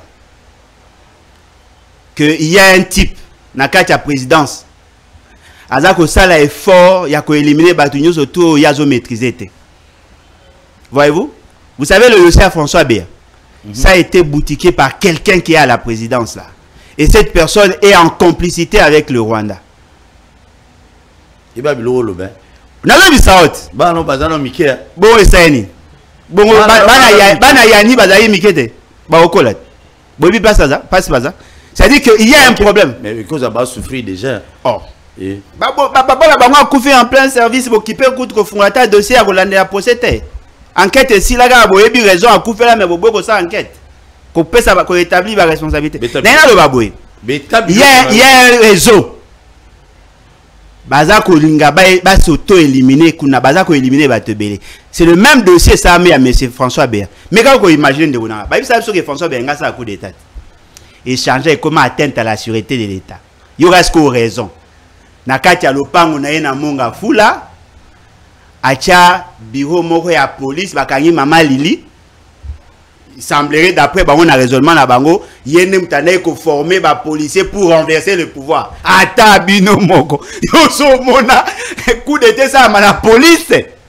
que il y a un type na kati ya présidence azako sala effort ya ko éliminer batunyo surtout yazo maîtriser te. Voyez-vous? Vous savez, le dossier à François Béa, mm-hmm. ça a été boutiqué par quelqu'un qui est à la présidence là. Et cette personne est en complicité avec le Rwanda. Il va biloko le bain. Non, non, ça haute. Bah non, pas non, Mickey. Bon, c'est ni. Bon, bana yani bazayi Mickey. Bah, au collet. Bon, il passe ça, passe pas ça. C'est-à-dire qu'il y a un problème. Mais because ça va souffrir déjà. Oh. Et. Bah, bon, papa, la banque a coupé en plein service pour qui peut coûter le dossier à Roland à procéder. Enquête si la gars boye bi raison à couper là mais bobo ko ça enquête ko pesa ko établir la responsabilité. N'a le baboy. Il y a il y a un réseau. baza kolinga ba ba s'auto éliminer kuna baza ko éliminer ba tebele. C'est le même dossier ça mais à monsieur François Béa. Mais quand vous imaginez de bona ba ça que François Béa nga ça coup d'état. Échanger comment atteinte à la sûreté de l'état. Il y aura ce raison. Na kati ya lopango na ye na monga fula acha bureau moko ya police bakangi mama Lili. Il semblerait d'après bango na raisonnement na bango yene mutana ko former ba policier pour renverser le pouvoir. Ata bino moko yo so mona coup d'état ça à la police.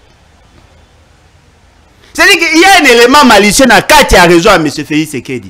C'est-à-dire qu'il y a un élément malicieux na kati ya raison à monsieur Félix Sekedi.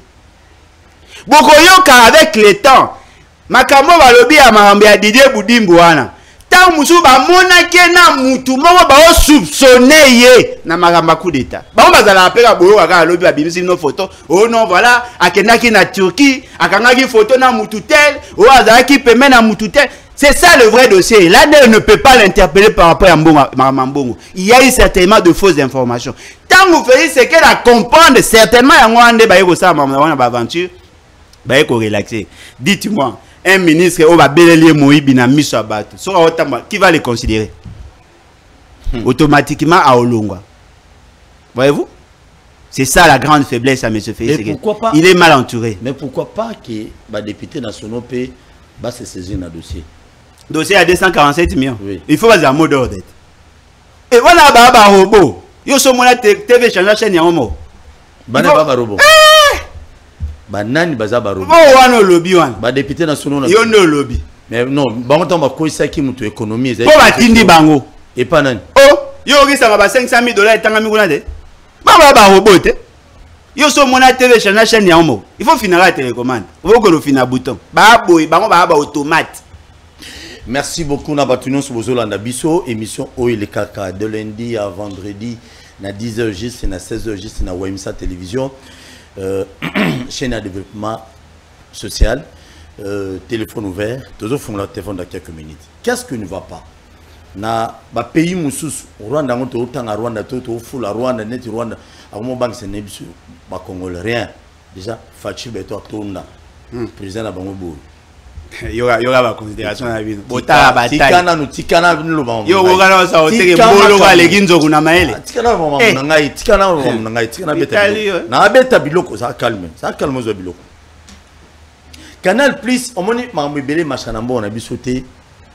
Bokoyoka avec le temps makambo balobi ya makambo ya Didier Budimbu wana tant musu ba mona kena mutu moko ba soupçonner ye na makambo coup d'état ba bazala apeka boyo kaka lobi ba bimisi no photo oh non voilà akendaki na Turquie akangaki photo na mutu tel oh azalaki peme na mutu tel. C'est ça le vrai dossier. Là, on ne peut pas l'interpeller par rapport à Mbongo. Il y a eu certainement de fausses informations. Tant que vous faites ce qu'elle a comprendre, certainement, il y a un débat ça aventure. Relaxer. Dites-moi, un ministre qui va bélier Moïbi na miso abato, qui va le considérer hmm. automatiquement à Olongwa. Voyez-vous? C'est ça la grande faiblesse à M. Félix. Il est mal entouré. Mais pourquoi pas que les députés nationaux va se saisir dans le dossier? Dossier à deux cent quarante-sept millions. Oui. Il faut avoir un mot d'ordre. Et voilà, baba robot. Yo so mona T V changer chaîne ya homo. Bana baba robot. Banani baza ba robot. Oh wana lobby wana. Ba député national. Yo no lobby. Mais non, bango tamba ko isaki mutu économie. Ko batindi bango. Et pas nani. Oh, yo risa ba cinq cent mille dollars etanga mikuna de. Baba ba robot te. Yo so mona T V changer chaîne ya homo. Il faut finir la télécommande. Faut que le fina bouton. Ba boy, bango ba ba automate. Merci beaucoup na batunon sur Bozolanda Bisso émission Oil le Kaka de lundi à vendredi na dix heures juste na seize heures juste na Wemsa télévision euh, chaîne de développement social euh, téléphone ouvert toujours font le téléphone dans quelques minutes. Qu'est-ce qui ne va pas na ba pays mususu Rwanda ngoto otanga Rwanda to to fula Rwanda net Rwanda amo bank c'est nebisu ba Congolais rien déjà Fachi beto tonda président na bango bo il y aura il y aura la considération à la vie bota bataille tikana no tikana no ba yo ngana sa oteke mbolo ka leginzo kuna maele tikana mama ngai tikana mama ngai tikana beta na beta biloko ça calme ça calme zo biloko Canal Plus omoni mamibele machana mbona bisoté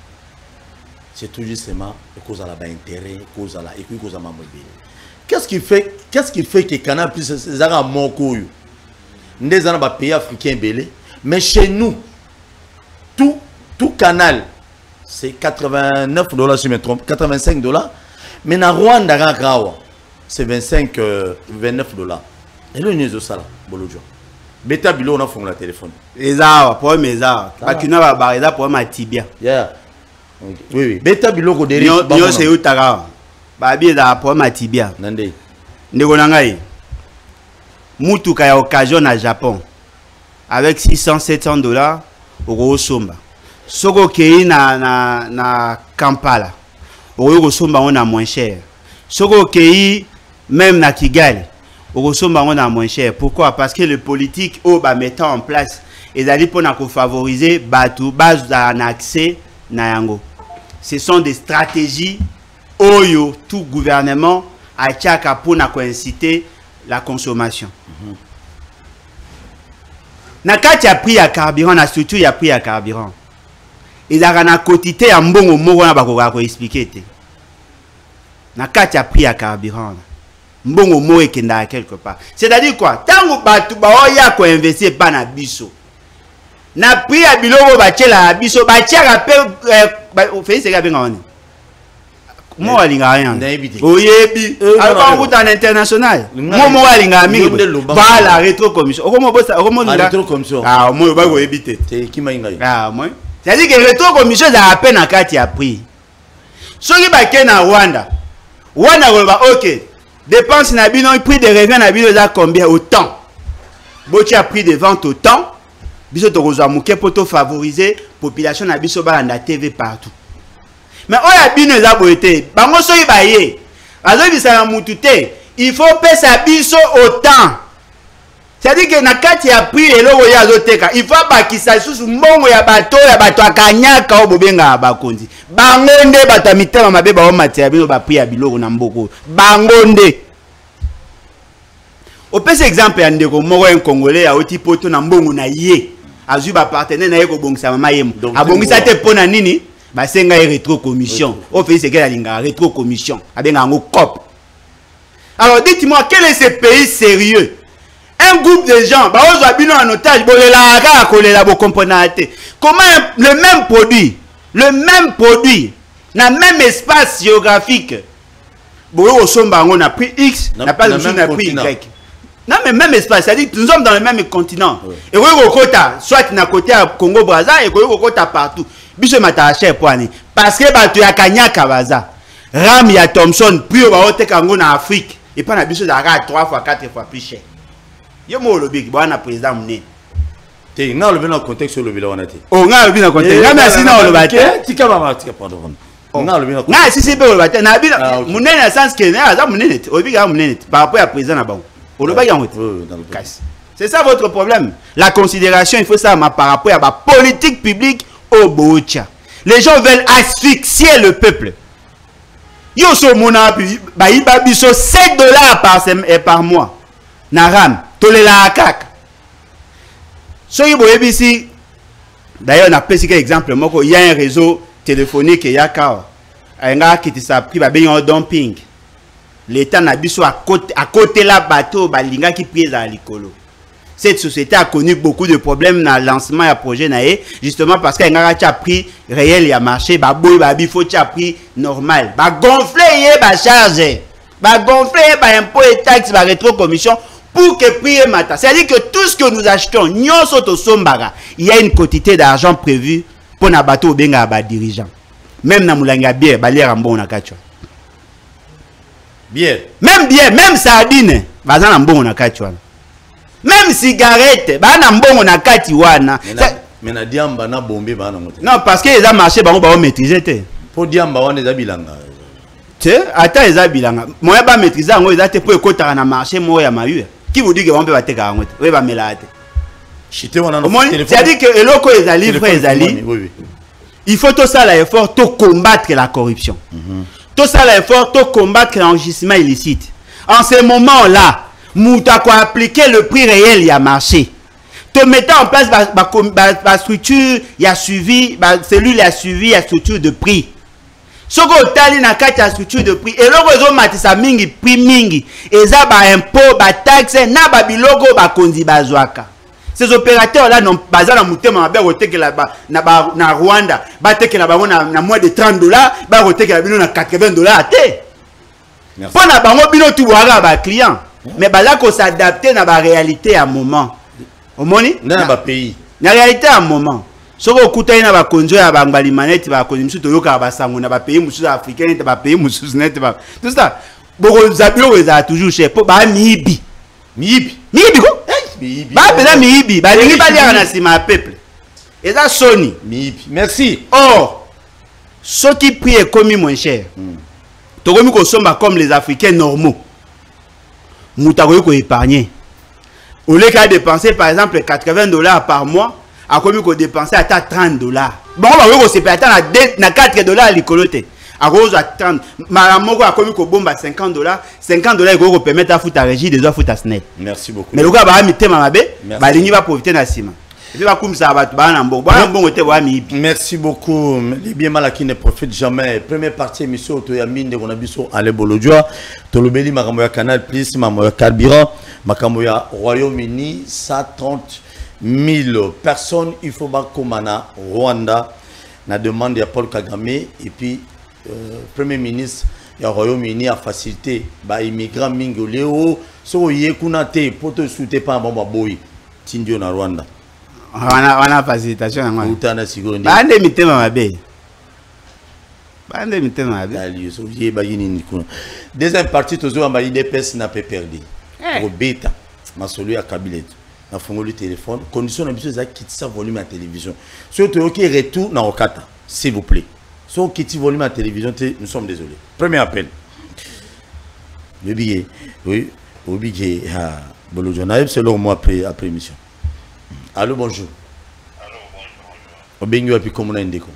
c'est tout justement cause à la bas intérêt cause à la et puis cause à mamibele. Qu'est-ce qui fait qu'est-ce qui fait que Canal Plus zara moko yo ndezana ba pays africain belé mais chez nous Tout, tout canal, c'est quatre-vingt-neuf dollars, si je me trompe, quatre-vingt-cinq dollars. Mais dans Rwanda, c'est vingt-cinq, vingt-neuf dollars. Et là, nous avons Bolodjo. Beta Bilo, on a fait le téléphone. Les arbres, pour mes arbres. Parce que nous avons des arbres pour ma tibia. Yeah. Oui, oui. Beta Bilo, on a des arbres. Nous avons des arbres. Babi est pour ma tibia. Nande. Nous avons Mutuka ya occasion à Japon. Avec six cents, sept cents dollars. Oko somba soko kei na na na Kampala oko somba on a moins cher soko kei même na Kigali oko somba on a moins cher. Pourquoi? Parce que le politique au ba mettant en place et ali pour na ko favoriser batu base un accès na yango. Ce sont des stratégies oyo tout gouvernement a tchaka pour na ko inciter la consommation. Mm-hmm. Na kati ya prix ya carburant na structure ya prix ya carburant ezaka na quantité ya mbongo moko na bakoka ko expliquer te na kati ya prix ya carburant mbongo moko ekenda quelque part. C'est-à-dire quoi? Tango batu ba oya ko investir pa na biso na prix ya biloko ba tchela biso ba tchaka pe on fait c'est gabenga on moi alinga rien oyebi alors on en international moi moi alinga ami ba la rétro commission okomo bossa okomo la rétro commission ah moi ba ko ebité te ki mainga ah moi c'est à dire que rétro commission za appel na kati ya prix soki ba ke na Rwanda Rwanda ko ba OK dépense na bino prix de revient na bino za combien autant bochi a prix de vente autant biso to kozwa muke poto favoriser population na biso ba na T V partout. Mais on a bien les aboyés. Bango soyi baye. Azo bisana mutute. Il faut payer sa biso autant. C'est-à-dire que na kati ya prix eloko ya azoteka, il faut bakisa susu mbongo ya bato ya bato akanyaka o bobenga bakonzi. Bangonde bato mitema mabe ba o matia bino ba prix ya biloko na mboko. Bangonde. Au pese exemple ya ndeko moko un Congolais ya oti poto na mbongo na ye. Azu ba partenaire na ye ko bongisa mama yemo. Abongisa te pona nini? Ba senga e rétro commission. Au fait c'est que la linga rétro commission. Abenga ngo cop. Alors dites-moi quel est ce pays sérieux? Un groupe de gens, bah on a en otage, comment le même produit, le même produit, dans le même espace géographique, on a pris X, n'a pas le même prix Y. Non mais même espace, c'est-à-dire que nous sommes dans le même continent. Oui. Et oui, au côté, soit na côté à Congo Brazza et au côté partout. Biso matache poani. Parce que bah tu as Kanya Kabaza, Ram ya Thompson, puis on va au Tekango en Afrique et pas na biso d'arrêt trois fois, quatre fois plus cher. Yo mo lobi ki bwana président mné te nga lobi na contexte sur le bilan on a été oh nga lobi na contexte nga merci na lobi te tika mama tika pardon nga lobi na nga si si be lobi te na bi mné na sens que na za mné te obi ga mné par rapport à président na bango o lobi ga ngote c'est ça votre problème. La considération il faut ça par rapport à la politique publique au bocha. Les gens veulent asphyxier le peuple. Yo so mona ba iba biso sept dollars par semaine par mois na ram tolela akak soki boyebi si d'ailleurs na pesi ka exemple moko il y a un réseau téléphonique ya ka nga kitisa prix ba benyo dumping l'état na biso à côté à côté la bateau balinga qui prise à likolo. Cette société a connu beaucoup de problèmes dans le lancement et projet naé justement parce qu'elle a un prix réel ya marché ba boy ba bifo a prix normal ba gonfler yé ba charge ba gonfler ba impôt et taxes ba rétro commission pour que prix mata. C'est-à-dire que tout ce que nous achetons, il y a une quantité d'argent prévue pour na bateau benga ba dirigeant. Même na mulanga bière, ba lera mbon na kachwa. Bière. Même bière, même sardine, ba za na mbon na kachwa. Même cigarette, ba na mbon na kati wana. Mais na diamba na bombe ba na moté. Non, parce que les a marché ba ba maîtriser te. Pour diamba wana za bilanga. Tu attends les a bilanga. Moi ba maîtriser ngo za te pour ekota na marché mo ya mayu. Qui vous dit que on peut battre à ngote? Oui, bah melate. C'est-à-dire que eloko est livré, il faut tout ça l'effort de combattre la corruption. Tout ça l'effort de combattre l'enrichissement illicite. En ce moment-là, Mouta quoi appliquer le prix réel il y a marché. Te mettant en place la structure, il y a suivi, cellule a suivi la structure de prix. Ce que tali na kati ya structure de prix et logo zo matisa mingi prix mingi eza ba impôt ba taxe na ba bilogo ba konzi bazwaka. Ces opérateurs là non baza na mutema mabe rotekela ba na ba na Rwanda ba tekela ba na, na moins de trente dollars ba rotekela bino na quatre-vingts dollars te. Pour na bango bino tu boira ba client mais baza ko s'adapter na ba réalité à moment. Omoni na ba pays. Na réalité à moment. Soko okutai na bakonzo ya bangbali maneti bakonzi musu toyoka basango na ba pays musu africain ta ba pays musu net ba tout ça boko zabilo eza toujours chez po ba mibi mibi mibi ko mibi ba bela mibi ba lingi ba lia na sima peuple eza soni mibi merci. Or ce qui prix est commis moins cher tokomi ko somba comme les africains normaux mutakoyo ko épargner au lieu qu'à dépenser par exemple quatre-vingts dollars par mois a commis qu'on dépenser à trente dollars. Bon, on va voir que c'est pas à quatre dollars à l'écoloté. À cause de trente. Maramoko a commis qu'on bombe à cinquante dollars. cinquante dollars, il faut permettre à foutre à régie des autres foutre à snap. Merci beaucoup. Mais le gars va mettre ma mabe, bah l'ingé va profiter de la cima. Et puis va comme ça va tout bah bon, merci beaucoup. Les bien mal qui ne profitent jamais. Première partie émission Toyamine de Ronabiso Ale Bolodjoa. Tolobeli Makamoya Canal Plus, Mamoya Carburant, Makamoya Royaume-Uni, cent trente mille personnes, il faut pas commander Rwanda, na demande à Paul Kagame et puis euh, Premier ministre du Royaume-Uni a facilité les immigrants mingoléo, so yekunate poto soute pas bon boy tindio na Rwanda. On a on a facilitation na moi. Utana sigondi. Bande mitema mabe. Bande mitema mabe. Dali so ye ba yini nikuna. Deuxième partie tozo amba I D P S n'a pas perdu. Pour bêta, ma solu à Kabilet. Na fongo le téléphone, condition na biso za kitisa volume à télévision. Surtout OK retour na okata, s'il vous plaît. So kiti volume à télévision, nous sommes désolés. Premier appel. Le billet, oui, au billet, Bolojo naïf c'est le mois après après émission. Allô bonjour. Allô bonjour. Obengi wapi komona ndeko.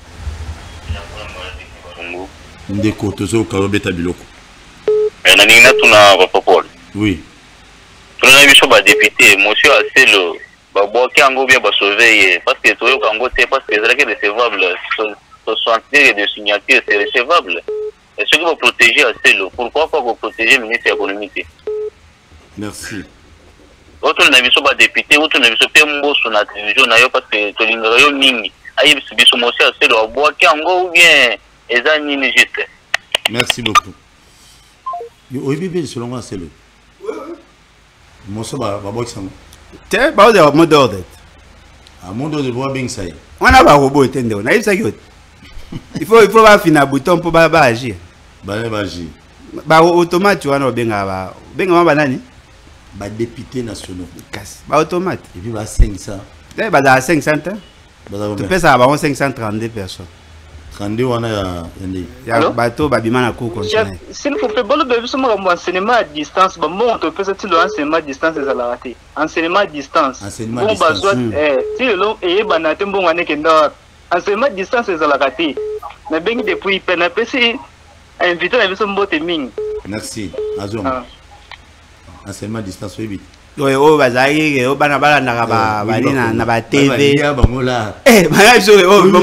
Ndeko tozo kalobeta biloko. Na nina tuna bapopol. Oui. Tuna biso ba député monsieur Aselo ba boki ango bien ba surveiller parce que toyo kango te parce que c'est recevable soixante de signature c'est recevable. Est-ce que vous protégez Aselo? Pourquoi pas vous protéger le ministre de l'économie? Merci. Autre na biso ba député autre na biso pe mboso na télévision na yo parce que to lingara yo mingi ayi biso monsieur Aselo ba boki ango bien eza nini juste. Merci beaucoup. Oui, bébé, selon moi, c'est le. Oui, oui. Moi, ça va, va boire ça. Tiens, bah, on a un mot d'ordre. Un mot d'ordre, boire bien ça. On a un robot, attendez, on a eu ça. Il faut, il faut pas finir un bouton pour pas agir. Bah, bah, agir. Bah, automate, tu vois, on a bien à bien à banani. Bah, député nationaux. Casse. Bah, automate. Et puis, bah, cinq cents. Eh, bah, dans cinq cents, tu peux ça, bah, cinq cent trente-deux personnes. trente-deux, on a un bateau, bah, bimana court. S'il vous plaît, bon, le enseignement à distance, bah, moi, on peut faire l'enseignement à distance, c'est la raté. Enseignement à distance. Enseignement à distance. Si le long est banaté, bon, on est que enseignement à distance, c'est la raté. Mais bien depuis, peine si invité à son botte ming. Merci. Azom. Enseignement à distance, oui. Oui, oh, bazari, oh, banabala, naba, balina, naba T V. Eh, bah, je oh, bon,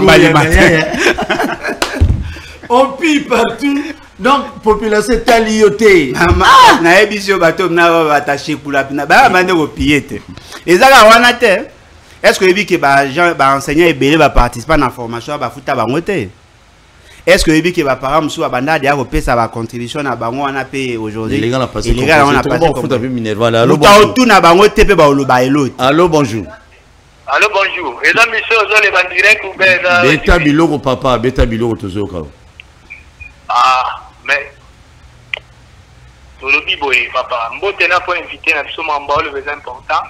on pille partout. Donc, population est alliotée. Na ebisio bateau, na attaché pour la pina. Bah, mande au pillete. Et ça, là, on a terre. Est-ce que vous que bah, gens, bah, enseignants et belé, bah, participent à la formation, bah, fouta, bah, moté. Est-ce que vous que bah, par exemple, soit banda, dia, repé, ça va contribution à bah, on a payé aujourd'hui. Les gars, on a passé. Les gars, on a passé. Allô, bonjour. Allô, bonjour. Allô, bonjour. Et là, monsieur, vous allez en direct ou bien? Beta biloko, papa, beta biloko, tozo, kao. Ah, mais. Tolobi boy, papa. Mbote n'a pas invité, n'a pas mamba, le plus important.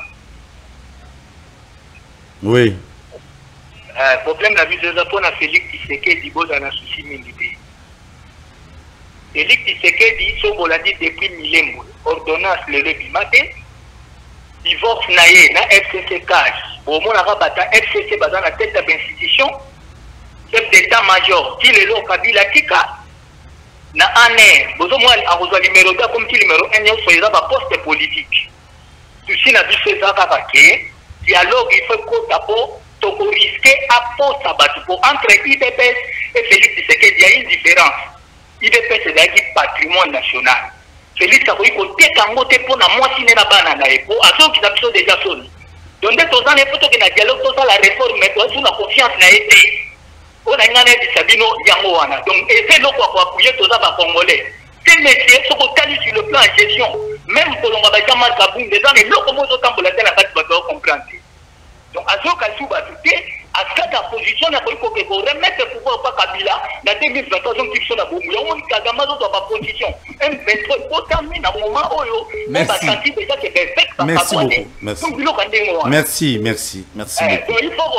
Oui. Le problème de la vie de Japon, c'est Félix Tshisekedi dit dans un souci militaire. Félix Tshisekedi dit, son boladi depuis mille ordonnance le lebi maté, divorce naïe, na F C C cash. Au moins, on a rabattu F C C dans la tête de l'institution, chef d'état-major, qui est là, Kabila Tika, na année, besoin moi, à rejoindre le numéro deux, comme si le numéro un, il faut un poste politique. Ceci n'a vu fait ça, dialogue, il faut qu'on d'abord. Donc, on risquait à poste entre I D P S et Félix Tshisekedi. Il y a une différence. I D P S c'est un patrimoine national. Félix a dit qu'on était en mode pour la moitié de la banane. Pour ceux qui ont déjà sonné. Donc, dès qu'on a les photos qui ont dialogue, tout ça, la réforme, mais sur la confiance n'a été. On a une année de Sabino Yangoana. Donc, et c'est là qu'on va appuyer tout ça par Congolais. Ces métiers sont calés sur le plan de gestion. Même pour l'on va dire mal Kaboum, les gens, les locomotives sont pour la tête, la tête, va comprendre. Donc, à ce cas où à ce cas de la position, il faut remettre le pouvoir au Kabila, dans deux mille vingt-trois, donc il faut la bombe. Il y a une Kagama dans la position. Un vingt-trois, il faut terminer à un moment où merci. Merci beaucoup. Merci. Merci, merci, merci beaucoup. Il faut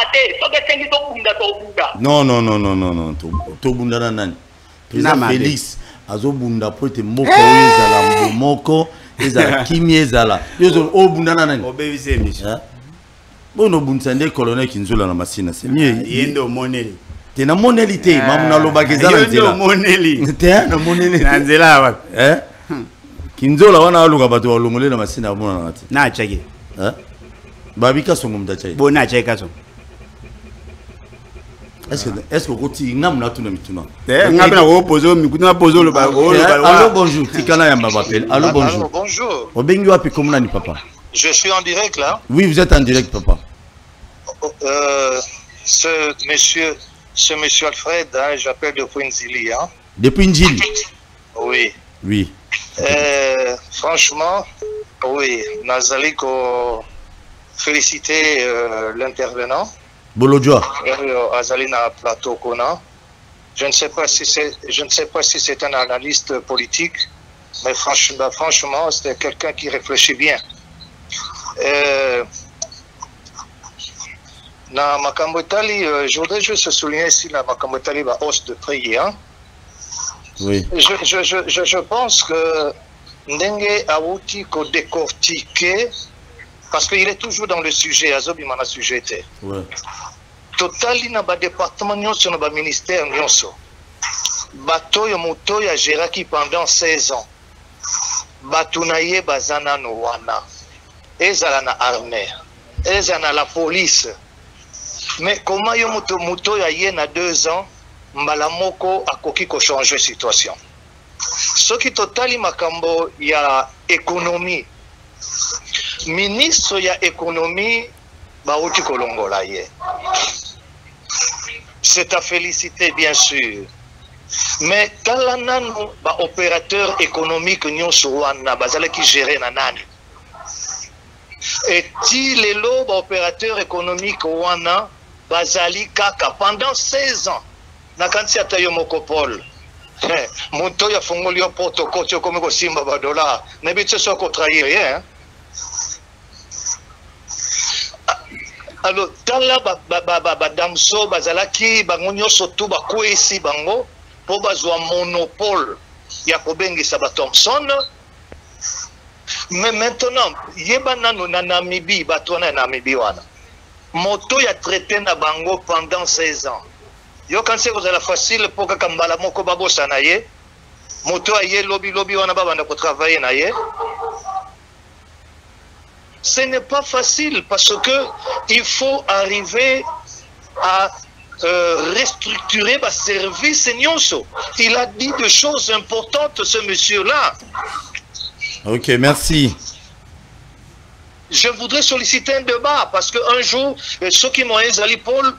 non, non, non, non, non, non. Tobunda nanani. Président Félix, azobunda pour te moko ezala moko ezala kimi ezala. Yozo obunda nanani. Obéissez, monsieur. Bon, no bunsande colonel Kinzola na masina c'est mieux. Yendo moneli. Te na moneli te, mamu na loba kezala nzela. Yendo moneli. Te na moneli. Na nzela wa. Eh? Kinzola wana aluka bato walongole na masina abona na ati. Na chage. Eh? Babika songo mtachaye. Bon na chage kaso. Est-ce que est-ce que koti ngam na tuna mituna? Eh, ngam na ko pozo mikutu na pozo lo ba. Allô bonjour, tikana ya mbapel. Allô bonjour. Allô bonjour. Obengi wapi komuna ni papa? Je suis en direct là. Oui, vous êtes en direct, papa. Euh, ce monsieur, ce monsieur Alfred, hein, j'appelle depuis Nzili. Hein. Depuis Nzili? Oui. Oui. Euh, franchement, oui, Nazali ko féliciter euh, l'intervenant. Bolodjoa. Euh, Azali na plateau Kona. Je ne sais pas si c'est, je ne sais pas si c'est un analyste politique, mais franchement, franchement, c'est quelqu'un qui réfléchit bien. Euh, na Makambotali, euh, je voudrais juste souligner si la Makambotali va hausse de prix. Hein. Oui. Je, je, je, je pense que ndenge awuti ko décortiquer parce qu'il est toujours dans le sujet azobi mana sujet te ouais totali na ba département nyonso na ba ministère nyonso bato yo moto ya géraki pendant seize ans bato na ye bazana no wana ezala na armée ezala na la police mais comment yo moto moto ya ye na deux ans mbala moko akoki ko changer situation soki totali makambo ya économie ministre ya économie bauti kolongola ye c'est à féliciter bien sûr mais tala nanu ba opérateur économique nyonso wana bazala ki gérer na nani et ti lelo ba opérateur économique wana bazali kaka pendant seize ans na kanti atayo mokopol moto ya fongoli yo protocole tio comme ko simba ba dollar na bitso so ko trahir rien alors tala ba ba ba ba damso bazalaki bango nyonso tu ba kwesi bango po bazwa monopole ya kobengisa ba Thomson mais maintenant yebana no na Namibie bato na Namibie wana moto ya traité na bango pendant seize ans yo kanse ko zala facile pour ka mbala moko babosa na ye moto aye lobby lobby wana babanda ko travailler na ye. Ce n'est pas facile parce que il faut arriver à euh, restructurer ma service nyonso. Il a dit des choses importantes, ce monsieur-là. Ok, merci. Je voudrais solliciter un débat parce qu'un jour, ceux qui m'ont Zali Paul,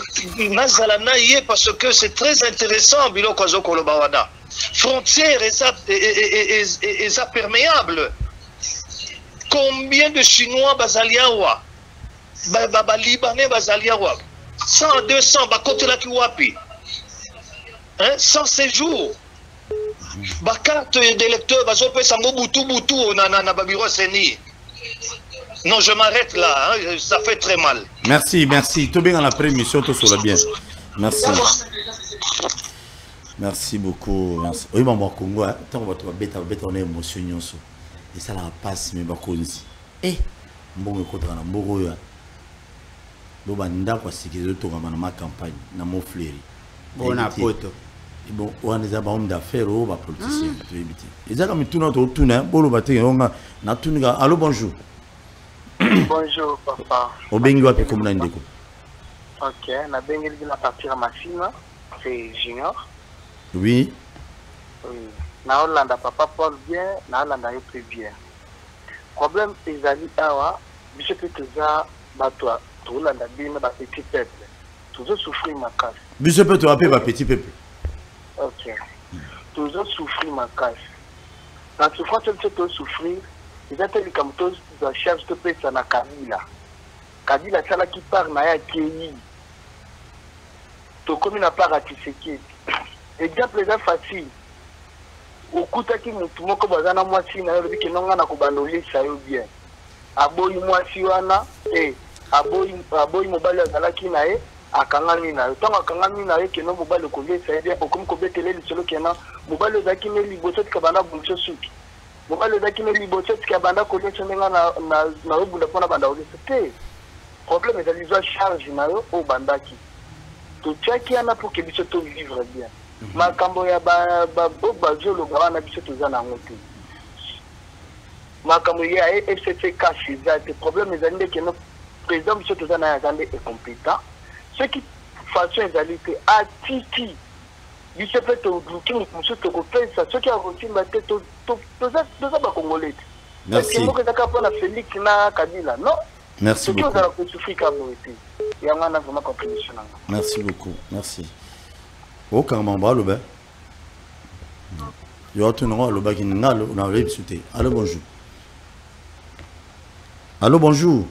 parce que c'est très intéressant, Bilo Kwazo Kolobawana. Frontières et imperméables. Combien de Chinois bazaliawa, ba Libanais bazaliawa, cent, deux cents, ba côté la kiwapi, hein, sans séjour, ba carte d'électeur, ba zope sango butu butu na na na babiro seni. Non, je m'arrête là, hein, ça fait très mal. Merci, merci. Tout bien dans la prémission, tout sur le bien. Merci. Merci beaucoup. Merci. Oui, maman Congo, tant on va te bêta, bêta, on est émotionnel. Et ça la passe, mais pas comme si. Eh, bon, me contre la moroya. Bon, bah, n'da quoi, c'est que je tourne dans ma campagne, dans mon fleury. Bon, à poto. Bon, on est à homme d'affaires, on va politicien. Et ça, comme tout notre tourne, bon, on va te on a tout. Allô, bonjour. Bonjour, papa. Au Bengo, à comme l'indéco. Ok, la Bengo, il va partir à ma fille, c'est Junior. Oui. Oui. Na Hollande papa Paul bien, na Hollande yo très bien. Problème ezali awa, biso pe toza bato to Hollande bino ba petit peuple. Toujours souffrir ma casse. Biso pe to appeler ba petit peuple. OK. Toujours souffrir ma casse. La souffrance que tu souffrir, ils ont comme tous za chef de paix na Kabila. Kabila sala qui part na ya Kenya. To comme na part à Tshisekedi. Exemple est facile. Okutaki mutu moko bazana mwasi na yo biki nonga na kubandolisa yo bien aboyi mwasi wana eh aboyi aboyi mobali azalaki na ye akangami na yo tango akangami na ye keno mobali kolesa bien okomi kobetele lisolo kena mobali azaki ne liboso tika banda buncho suki mobali azaki ne liboso tika banda kolesa ndenga na na na obunda pona banda olesa te problème est d'aller charge na yo o bandaki to chaki ana pour que biso to vivre bien. Makambo ya ba ba ba jolo gawana biso tozana ngote. Makambo ya F C C cache ça des problèmes les années que notre président biso tozana ya zande est compétent. Ce qui façon égalité à titi. Biso peut to bloquer monsieur to pensa ce qui a reçu ma tête to to toza toza ba congolais. Merci. Est-ce que vous avez pas Félix na Kabila non? Merci beaucoup. Merci beaucoup. Merci. Au Kamamba, le bain. Il y a tout le monde, le bain qui n'a pas réussi. Allô, bonjour. Allô, bonjour.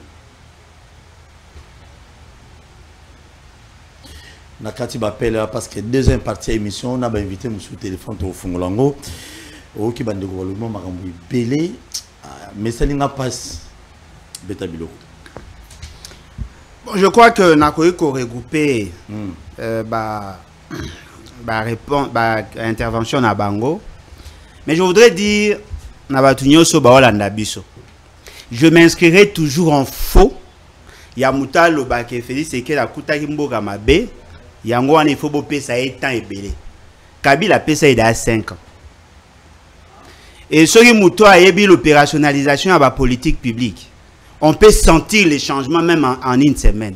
Nakati m'appelle parce que deuxième partie de l'émission, on a invité mon téléphone au Fongolango. Au qui va découvrir Maramboui Belé. Mais ça n'a pas bêta bilo. Bon, je crois que Nakoyko regroupé mm. euh, bah, bah, répond, bah, intervention à Bango. Mais je voudrais dire, Je m'inscrirai toujours en faux. Yamuta Lobake Félix c'est que la Koutaki Mboga Mabe. Yango il faut bopé ça est temps et belé. Kabila pesa il a cinq ans. Et ce qui mouto a ébi l'opérationnalisation à la politique publique. On peut sentir les changements même en, en une semaine.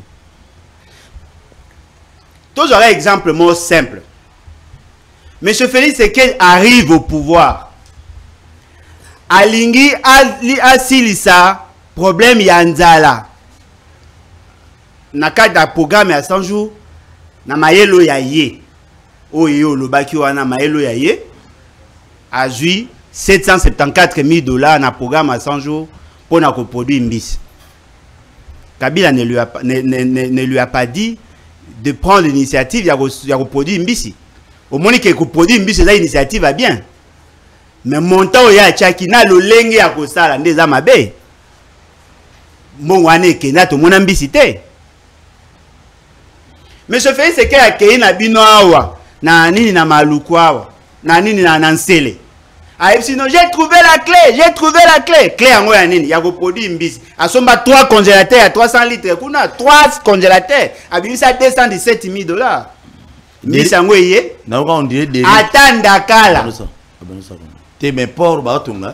Tous aurez exemple mot simple. Monsieur Félix Seked arrive au pouvoir. Alingi Asilisa, problème Yanzala. Nakada programme à cent jours. Na maelo ya ye. Oyo lobaki wana maelo ya ye. A jui sept cent soixante-quatorze mille dollars na programme à cent jours pour na produire mbisi. Kabila ne lui a, ne, ne, ne, ne lui a pas dit de prendre l'initiative de produire mbisi. Au moins que produire mbisi c'est initiative va bien. Mais montant ya chaki na lo lenge ya kosala ndeza mabe. Mon wane ke na to mona mbisi te. Mais ce fait c'est que akei na bino awa na nini na maluku awa na nini na nansele. Ah sinon j'ai trouvé la clé, j'ai trouvé la clé. Clé en ya nini ya ko produire mbisi. Asomba trois congélateurs à trois cents litres kuna trois congélateurs abimisa deux cent dix-sept mille dollars. Mbisi yango yé. Na on dirait des atanda kala. Te me por ba tunga.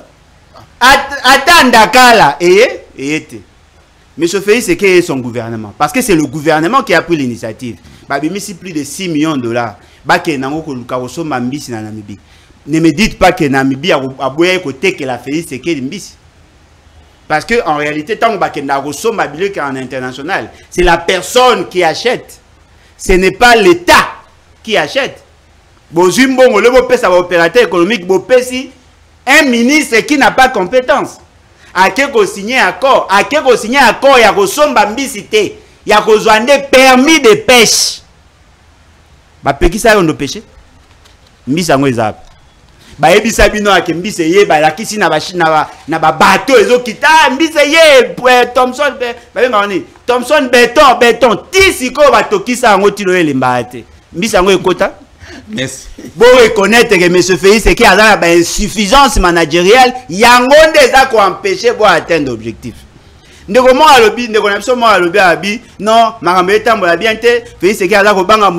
Atanda kala eye eyete. Mais ce fait c'est que son gouvernement parce que c'est le gouvernement qui a pris l'initiative. Ba bimisi plus de six millions de dollars. Ba ke nango ko lukaroso mbisi na Namibie. Ne me dites pas que Namibie a boyé côté que la Félix c'est que mbisi. Parce que en réalité tant que na roso mabile qu'en international, c'est la personne qui achète. Ce n'est pas l'État qui achète. Bozumbongo le bopé ça va opérateur économique bopé si un ministre qui n'a pas compétence. A quelque signer accord, a quelque signer accord ya kosomba mbisi te, ya kozwande permis de pêche. Ba peki sa yon do pêcher. Mbisi yango ezap. Ba ebisa bino ake mbisi ye ba lakisi na ba na na ba bateau ezokita mbisi ye Thomson ba benga ni Thomson béton béton tisiko ba tokisa yango tilo elemba te. Mbisi yango ekota. Merci. Vous reconnaître que M. Félix c'est qu'il y a une insuffisance managériale, il y a un monde qui empêcher de atteindre l'objectif. Nous avons dit non, Félix c'est qu'il y a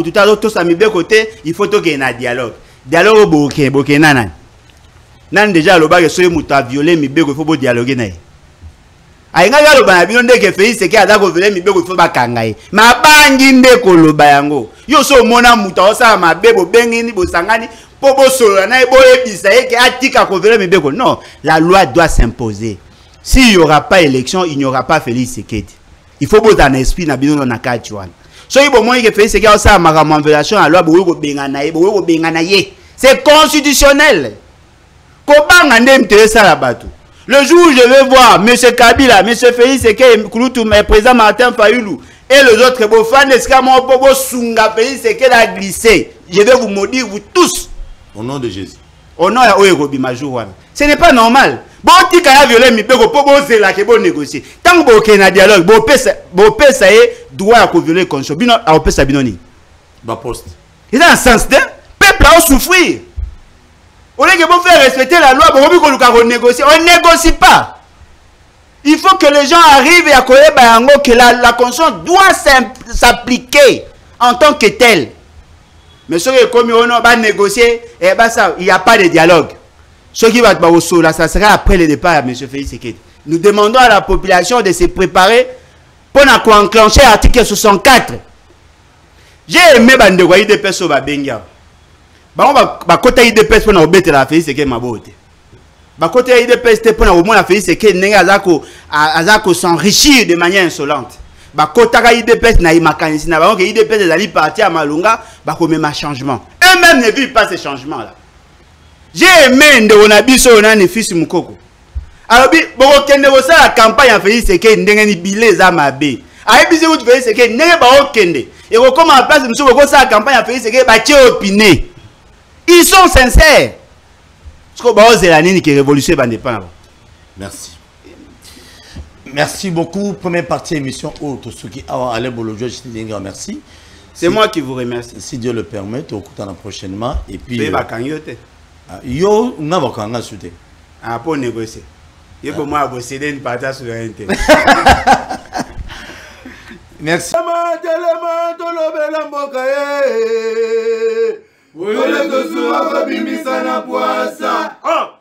un côté, il faut qu'il y ait un dialogue. Dialogue au Burkina. Nan déjà le bag soy muta violé mi bego faut dialoguer na. Ay nga yalo bana bino ndeke Félix c'est qu'il y a ko violé mi bego faut ba kangai. Ma bangi ndeko lo bayango. Yo so mona muta osa ma bebo bengi ni bosangani po bo solo na ebo ebisa eke atika ko violé mi bego. Non, la loi doit s'imposer. S'il n'y aura pas élection, il n'y aura pas Félix Sekedi. Il faut boza na esprit na bino na kati wana. So ibo mo ke Félix Sekedi osa ma violation à loi bo ko bengana ye, bo ko bengana ye. C'est constitutionnel. Kobanga ndemte sala bato. Le jour où je vais voir M. Kabila, M. Félix Sekedi, Kouloutou, M. président Martin Fayoulou et les autres bofans d'escamon Bobo Sunga Félix Sekedi a glissé, je vais vous maudire vous tous. Au nom de Jésus. Au nom de Oyerobi Majouane. Ce n'est pas normal. Bon, tu as violé mi bego pour zela que bon négocier. Tant que vous avez un dialogue, bon pesa, bon pesa est droit à violer le conso. Bino a pesa binoni. Ba poste. Il a un sens de peuple a souffrir. On est que vous faire respecter la loi, on négocie. On ne négocie pas. Il faut que les gens arrivent et à connaître que la, la conscience doit s'appliquer en tant que telle. Mais ceux qui comme on va négocier, et bah ça, il n'y a pas de dialogue. Ce qui va être au sol, ça sera après le départ de M. Félix Sekedi. Nous demandons à la population de se préparer pour enclencher l'article soixante-quatre. J'ai aimé Bandegwa I D P S au Babengia. Bah on va bah côté I D P S pour nous obéir la Félix Sekedi ma beauté. Bah côté I D P S pour nous au moins la Félix Sekedi n'est azako azako s'enrichir de manière insolente. Bah côté I D P S n'a pas mécanisme. Bah on que I D P S allait partir à Malunga bah comme un changement. Eux-mêmes ne vivent pas ces changements là. J'ai aimé Ndewonabiso onani fils Mukoko. Alors bi boko kende ko la campagne en Félix Sekedi ndenge ni bilé za mabe. Ayi bizi vous Félix Sekedi ndenge ba okende. Et ko comment en place monsieur boko la campagne en Félix Sekedi ba tie opiné. Ils sont sincères. Ce que ba ozela nini qui révolution ba dépend. Merci. Merci beaucoup. Première partie émission autre ce qui a allé bolojo je te dis merci. C'est moi qui vous remercie. Si Dieu le permet, tu écoutera prochainement et puis ba kanyote. Yo, on a bakanga souté. Ah, pour négocier. Il faut moi posséder une partie sur l'Inter. Merci. Oh!